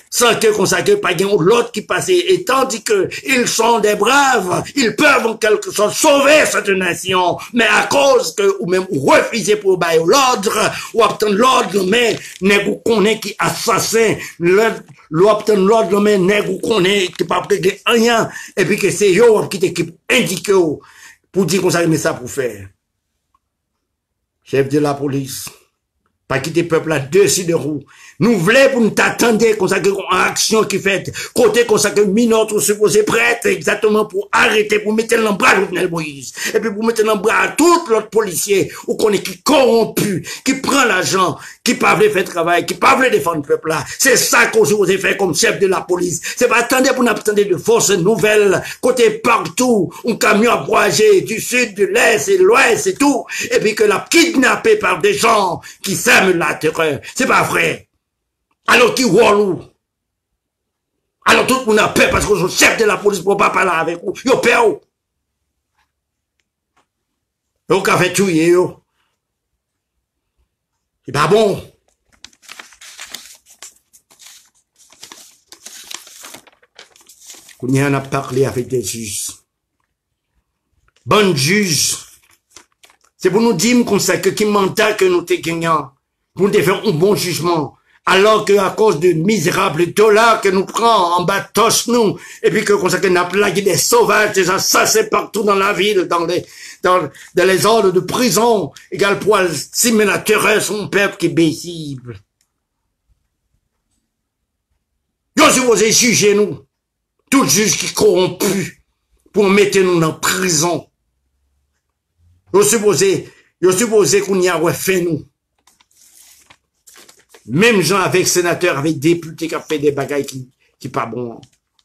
sans que consacré pas l'autre qui passait. Et tandis que ils sont des braves, ils peuvent en quelque sorte sauver cette nation, mais à cause que, ou même refuser pour obéir l'ordre, ou obtenir l'ordre, mais n'est vous connaît qui assassin, l'obtenir l'ordre, mais n'est vous connaît qui pas prêter rien, et puis que c'est eux qui t'équipe indiqué pour dire qu'on s'arrête ça pour faire. Chef de la police, pas quitter le peuple à deux si de roues. Nous voulons pour nous t'attendre qu'on s'agit en action qui fait, côté qu'on s'agit minot supposé prête exactement pour arrêter, pour mettre dans le bras de Jovenel Moïse. Et puis pour mettre dans le bras à tout l'autre policier, ou qu'on est qui corrompu, qui prend l'argent, qui pas veut faire travail, qui pas veut défendre le peuple là. C'est ça qu'on s'est fait comme chef de la police. C'est pas attendre pour nous attendre de forces nouvelles, côté partout, un camion abrogé du sud, de l'est et de l'ouest et tout, et puis que l'a kidnappé par des gens qui sèment la terreur. C'est pas vrai. Alors qui walou? Alors tout le monde a peur parce que le chef de la police pour pas parler avec vous. Yo peur. Yo qu'a fait tuer yo. C'est pas bon. Qu'on y en a parlé avec des juges. Bon juge. C'est pour nous dire qu'on sait que qui mental que nous t'es gagnant. Pour nous faire un bon jugement. Alors que à cause de misérables dollars que nous prenons en bas de nous, et puis que qu'on sait qu'on a plagué des sauvages, des assassins partout dans la ville, dans les, dans, dans les ordres de prison, égal poil, simer la terreur son peuple qui est paisible. Yo supposé juger nous, tout juge qui est corrompu, pour mettre nous en prison. Yo supposé, yo supposé qu'on y a refait nous. Même gens avec sénateurs, avec députés qui ont fait des bagailles qui, qui pas bon.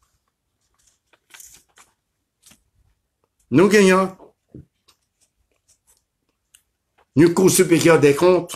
Nous gagnons. Nous, Cour supérieure des comptes.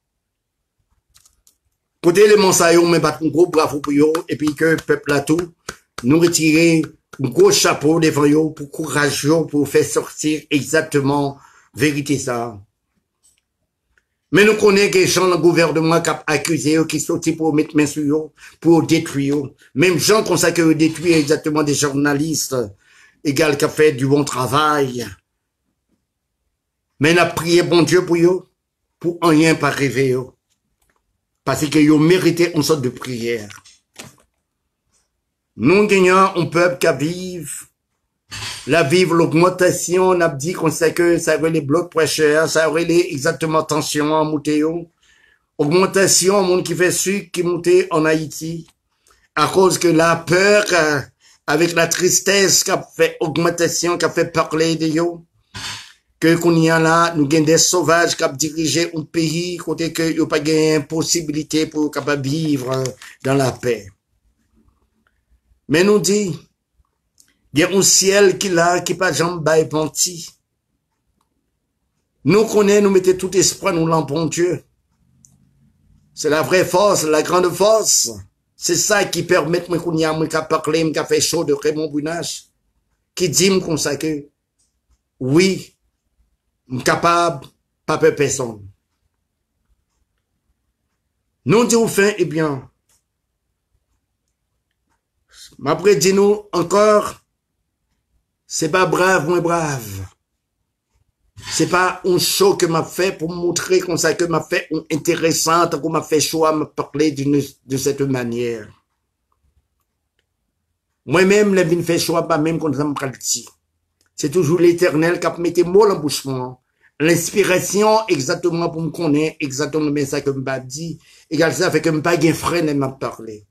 Côté les Monsaillons, mais battre un gros bravo pour eux, et puis que le peuple a tout, nous retirer un gros chapeau devant eux pour courageux, pour faire sortir exactement vérité ça. Mais nous connaissons que les gens dans le gouvernement qui ont accusé eux, qui sont pour mettre main sur eux, pour détruire eux. Même gens comme ça qui ont détruit exactement des journalistes, égal qui ont fait du bon travail. Mais on a prié bon Dieu pour eux, pour rien pas rêver eux. Parce qu'ils ont mérité une sorte de prière. Nous gagnons un peuple qui vive, la vivre l'augmentation, on a dit qu'on sait que ça aurait les blocs pressure, ça aurait les exactement tension en montéo. Augmentation, monde qui fait sucre, qui montait en Haïti. À cause que la peur, euh, avec la tristesse qui a fait augmentation, qui a fait parler de yo. Que qu'on y a là, nous avons des sauvages qui ont dirigé un pays, côté que n'y a pas de possibilité pour capable vivre dans la paix. Mais nous dit, il y a un ciel qui là, qui pas jamais bail penti. Nous connaissons, nous mettons tout espoir, nous l'en Dieu. C'est la vraie force, la grande force. C'est ça qui permet de me parler, me faire chaud de Raymond Bouinache, qui dit comme ça que, oui, je suis capable, pas peur personne. Nous disons fin, eh bien, après, dis-nous encore, c'est pas brave, moins brave. C'est pas un show que m'a fait pour montrer comme ça que m'a fait intéressante, qu'on m'a fait choix me parler d'une, de cette manière. Moi-même, les vins fait choix pas même quand ça me dit. C'est toujours l'éternel qui a mis des mots dans bouche moi. L'inspiration, exactement pour me connaître, exactement mais ça que m'a dit, égal ça fait que m'a pas frère ne m'a parlé.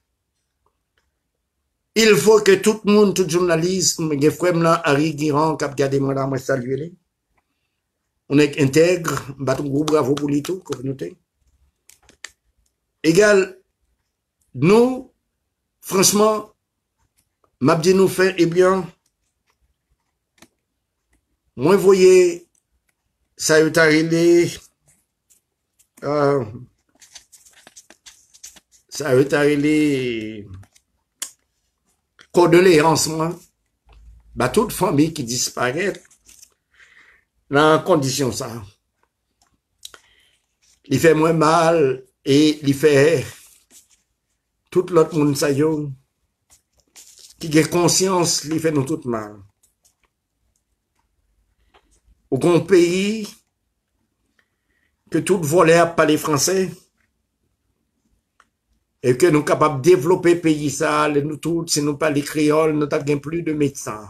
Il faut que tout le monde, tout journaliste, mes frères là, Harry Guiran, qui a regardé moi là, moi saluer. On est intègre, bateau gros bravo pour lui tout, communauté. Égal, nous, franchement, m'a dit nous faire, eh bien, moi, vous voyez, ça est arrivé, euh, ça est arrivé, condoléances, moi, bah, toute famille qui disparaît, dans condition ça. Il fait moins mal, et il fait, tout l'autre monde sa yo, qui a conscience, li fait nous tout mal. Au grand pays, que tout voleur parle français, et que nous sommes capables de développer le pays, ça, nous tous, si nous parlons créole, nous n'avons plus de médecins.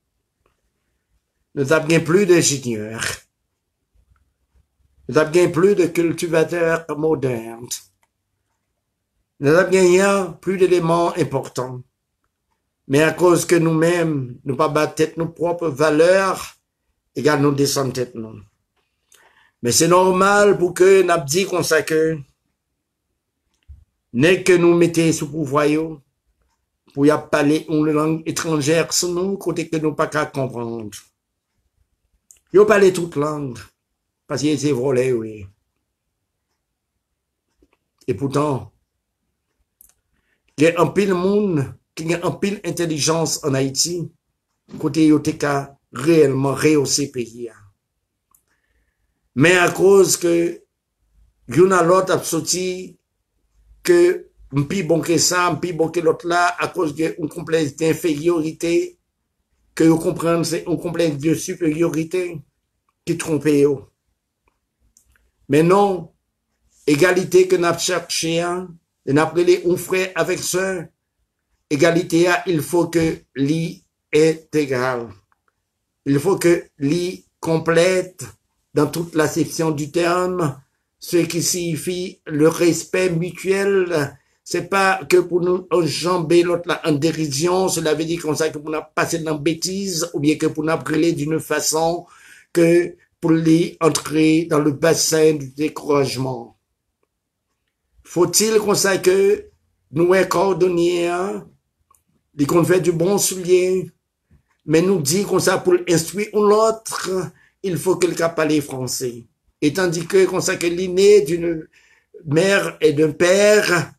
Nous n'avons plus d'ingénieurs. Nous n'avons plus de cultivateurs modernes. Nous n'avons plus d'éléments importants. Mais à cause que nous-mêmes, nous ne pas battre nos propres valeurs, égale nous descendons tête nous. Mais c'est normal pour que nous dit comme ça que n'est que nous mettons sous pouvoir pour y parler une langue étrangère sur nous, côté que nous pas qu'à comprendre. Yo parler toute langue, parce qu'il c'est volé, oui. Et pourtant, il y a un pile monde, il y a un pile intelligence en Haïti, côté yo te ka réellement rehausser pays. Mais à cause que y'en a l'autre a sorti que m'pi bon que ça, m'pi bon que l'autre là, à cause d'un complexe d'infériorité, que vous comprenez, c'est un complexe de supériorité qui trompe yo. Mais non, égalité que n'a cherché, hein, et n'a pris un frère avec sœur, égalité, il faut que li est égal. Il faut que li complète dans toute la section du terme, ce qui signifie le respect mutuel. C'est pas que pour nous enjamber l'autre là en dérision, cela veut dire comme ça que pour nous passer dans bêtise, ou bien que pour nous brûler d'une façon que pour les entrer dans le bassin du découragement. Faut-il comme ça que nous un cordonnier, dit qu'on fait du bon soulier, mais nous dit comme ça pour instruire l'autre, il faut que le cap parle français. Et tandis que comme ça que l'inné d'une mère et d'un père,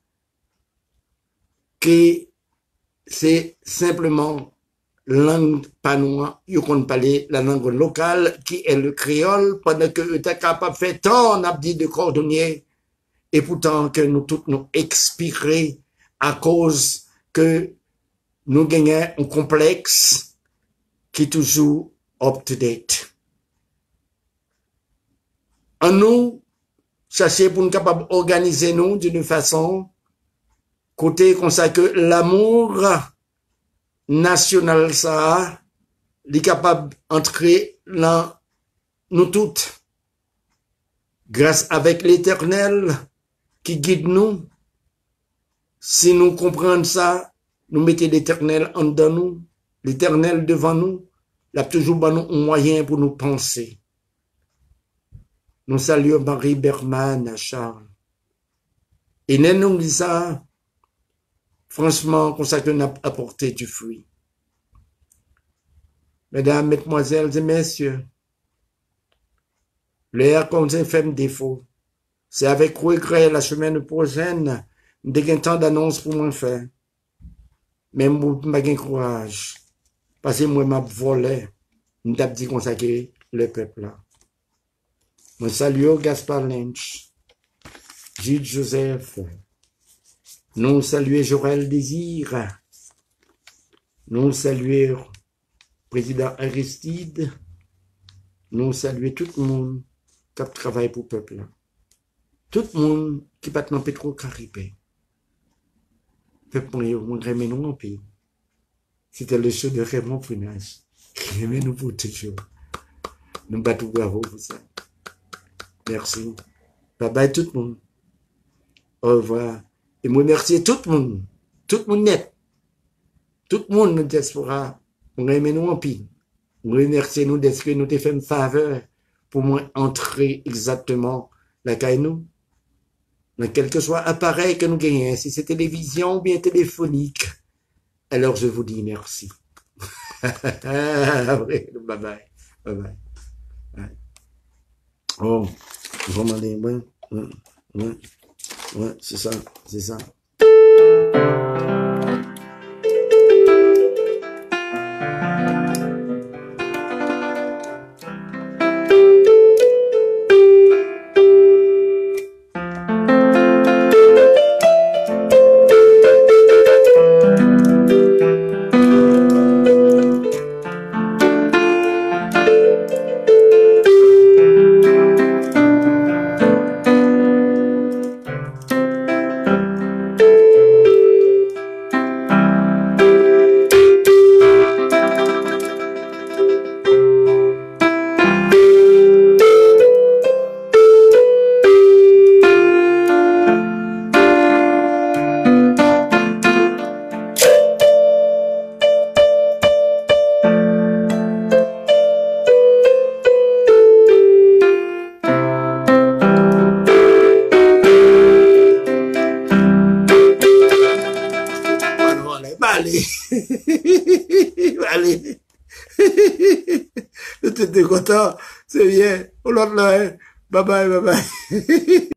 que c'est simplement langue panois, ils qu'on parler la langue locale qui est le créole, pendant que eux étaient capables de faire tant on a dit de cordonnier, et pourtant que nous tous nous expirer à cause que nous gagnons un complexe qui est toujours up to date. En nous, chercher pour nous capables d'organiser nous d'une façon côté comme ça que l'amour national ça est capable d'entrer dans nous toutes grâce avec l'Éternel qui guide nous. Si nous comprenons ça, nous mettons l'Éternel en dedans nous, l'Éternel devant nous, il a toujours bon un moyen pour nous penser. Nous saluons Marie Berman à Charles. Et nous dit ça, franchement, comme ça que nous a apporté du fruit. Mesdames, mesdemoiselles et messieurs, l'air qu'on fait me défaut. C'est avec regret la semaine prochaine, nous avons tant d'annonces pour moi faire. Mais moi, je n'ai pas courage. Parce que moi, je volé. Nous avons dit consacrer le peuple là. Moi, saluons Gaspard Lynch, Gilles Joseph. Nous saluons Jorel Désir. Nous saluons président Aristide. Nous saluons tout le monde qui travaille pour le peuple là. Tout le monde qui bat dans Pétro Caribé. Peuple, on remet nous en pays. C'était le show de Raymond Funès. Qui aimait nous pour toujours. Nous battons bravo pour ça. Merci. Bye bye tout le monde. Au revoir. Et moi merci tout le monde. Tout le monde net. Tout le monde nous diaspora. On remet nous en pays. On remercie nous d'être que nous t'ai fait une faveur pour moi entrer exactement la caille nous. Dans quel que soit appareil que nous gagnons, si c'est télévision ou bien téléphonique, alors je vous dis merci. Bye bye. Bye bye. Bye. Oh, vraiment, ouais, ouais, ouais, ouais, c'est ça, c'est ça. allez, bah, allez. Bah, allez. Tu étais content, c'est bien. Au l'autre là, hein. Bye bye, bye bye.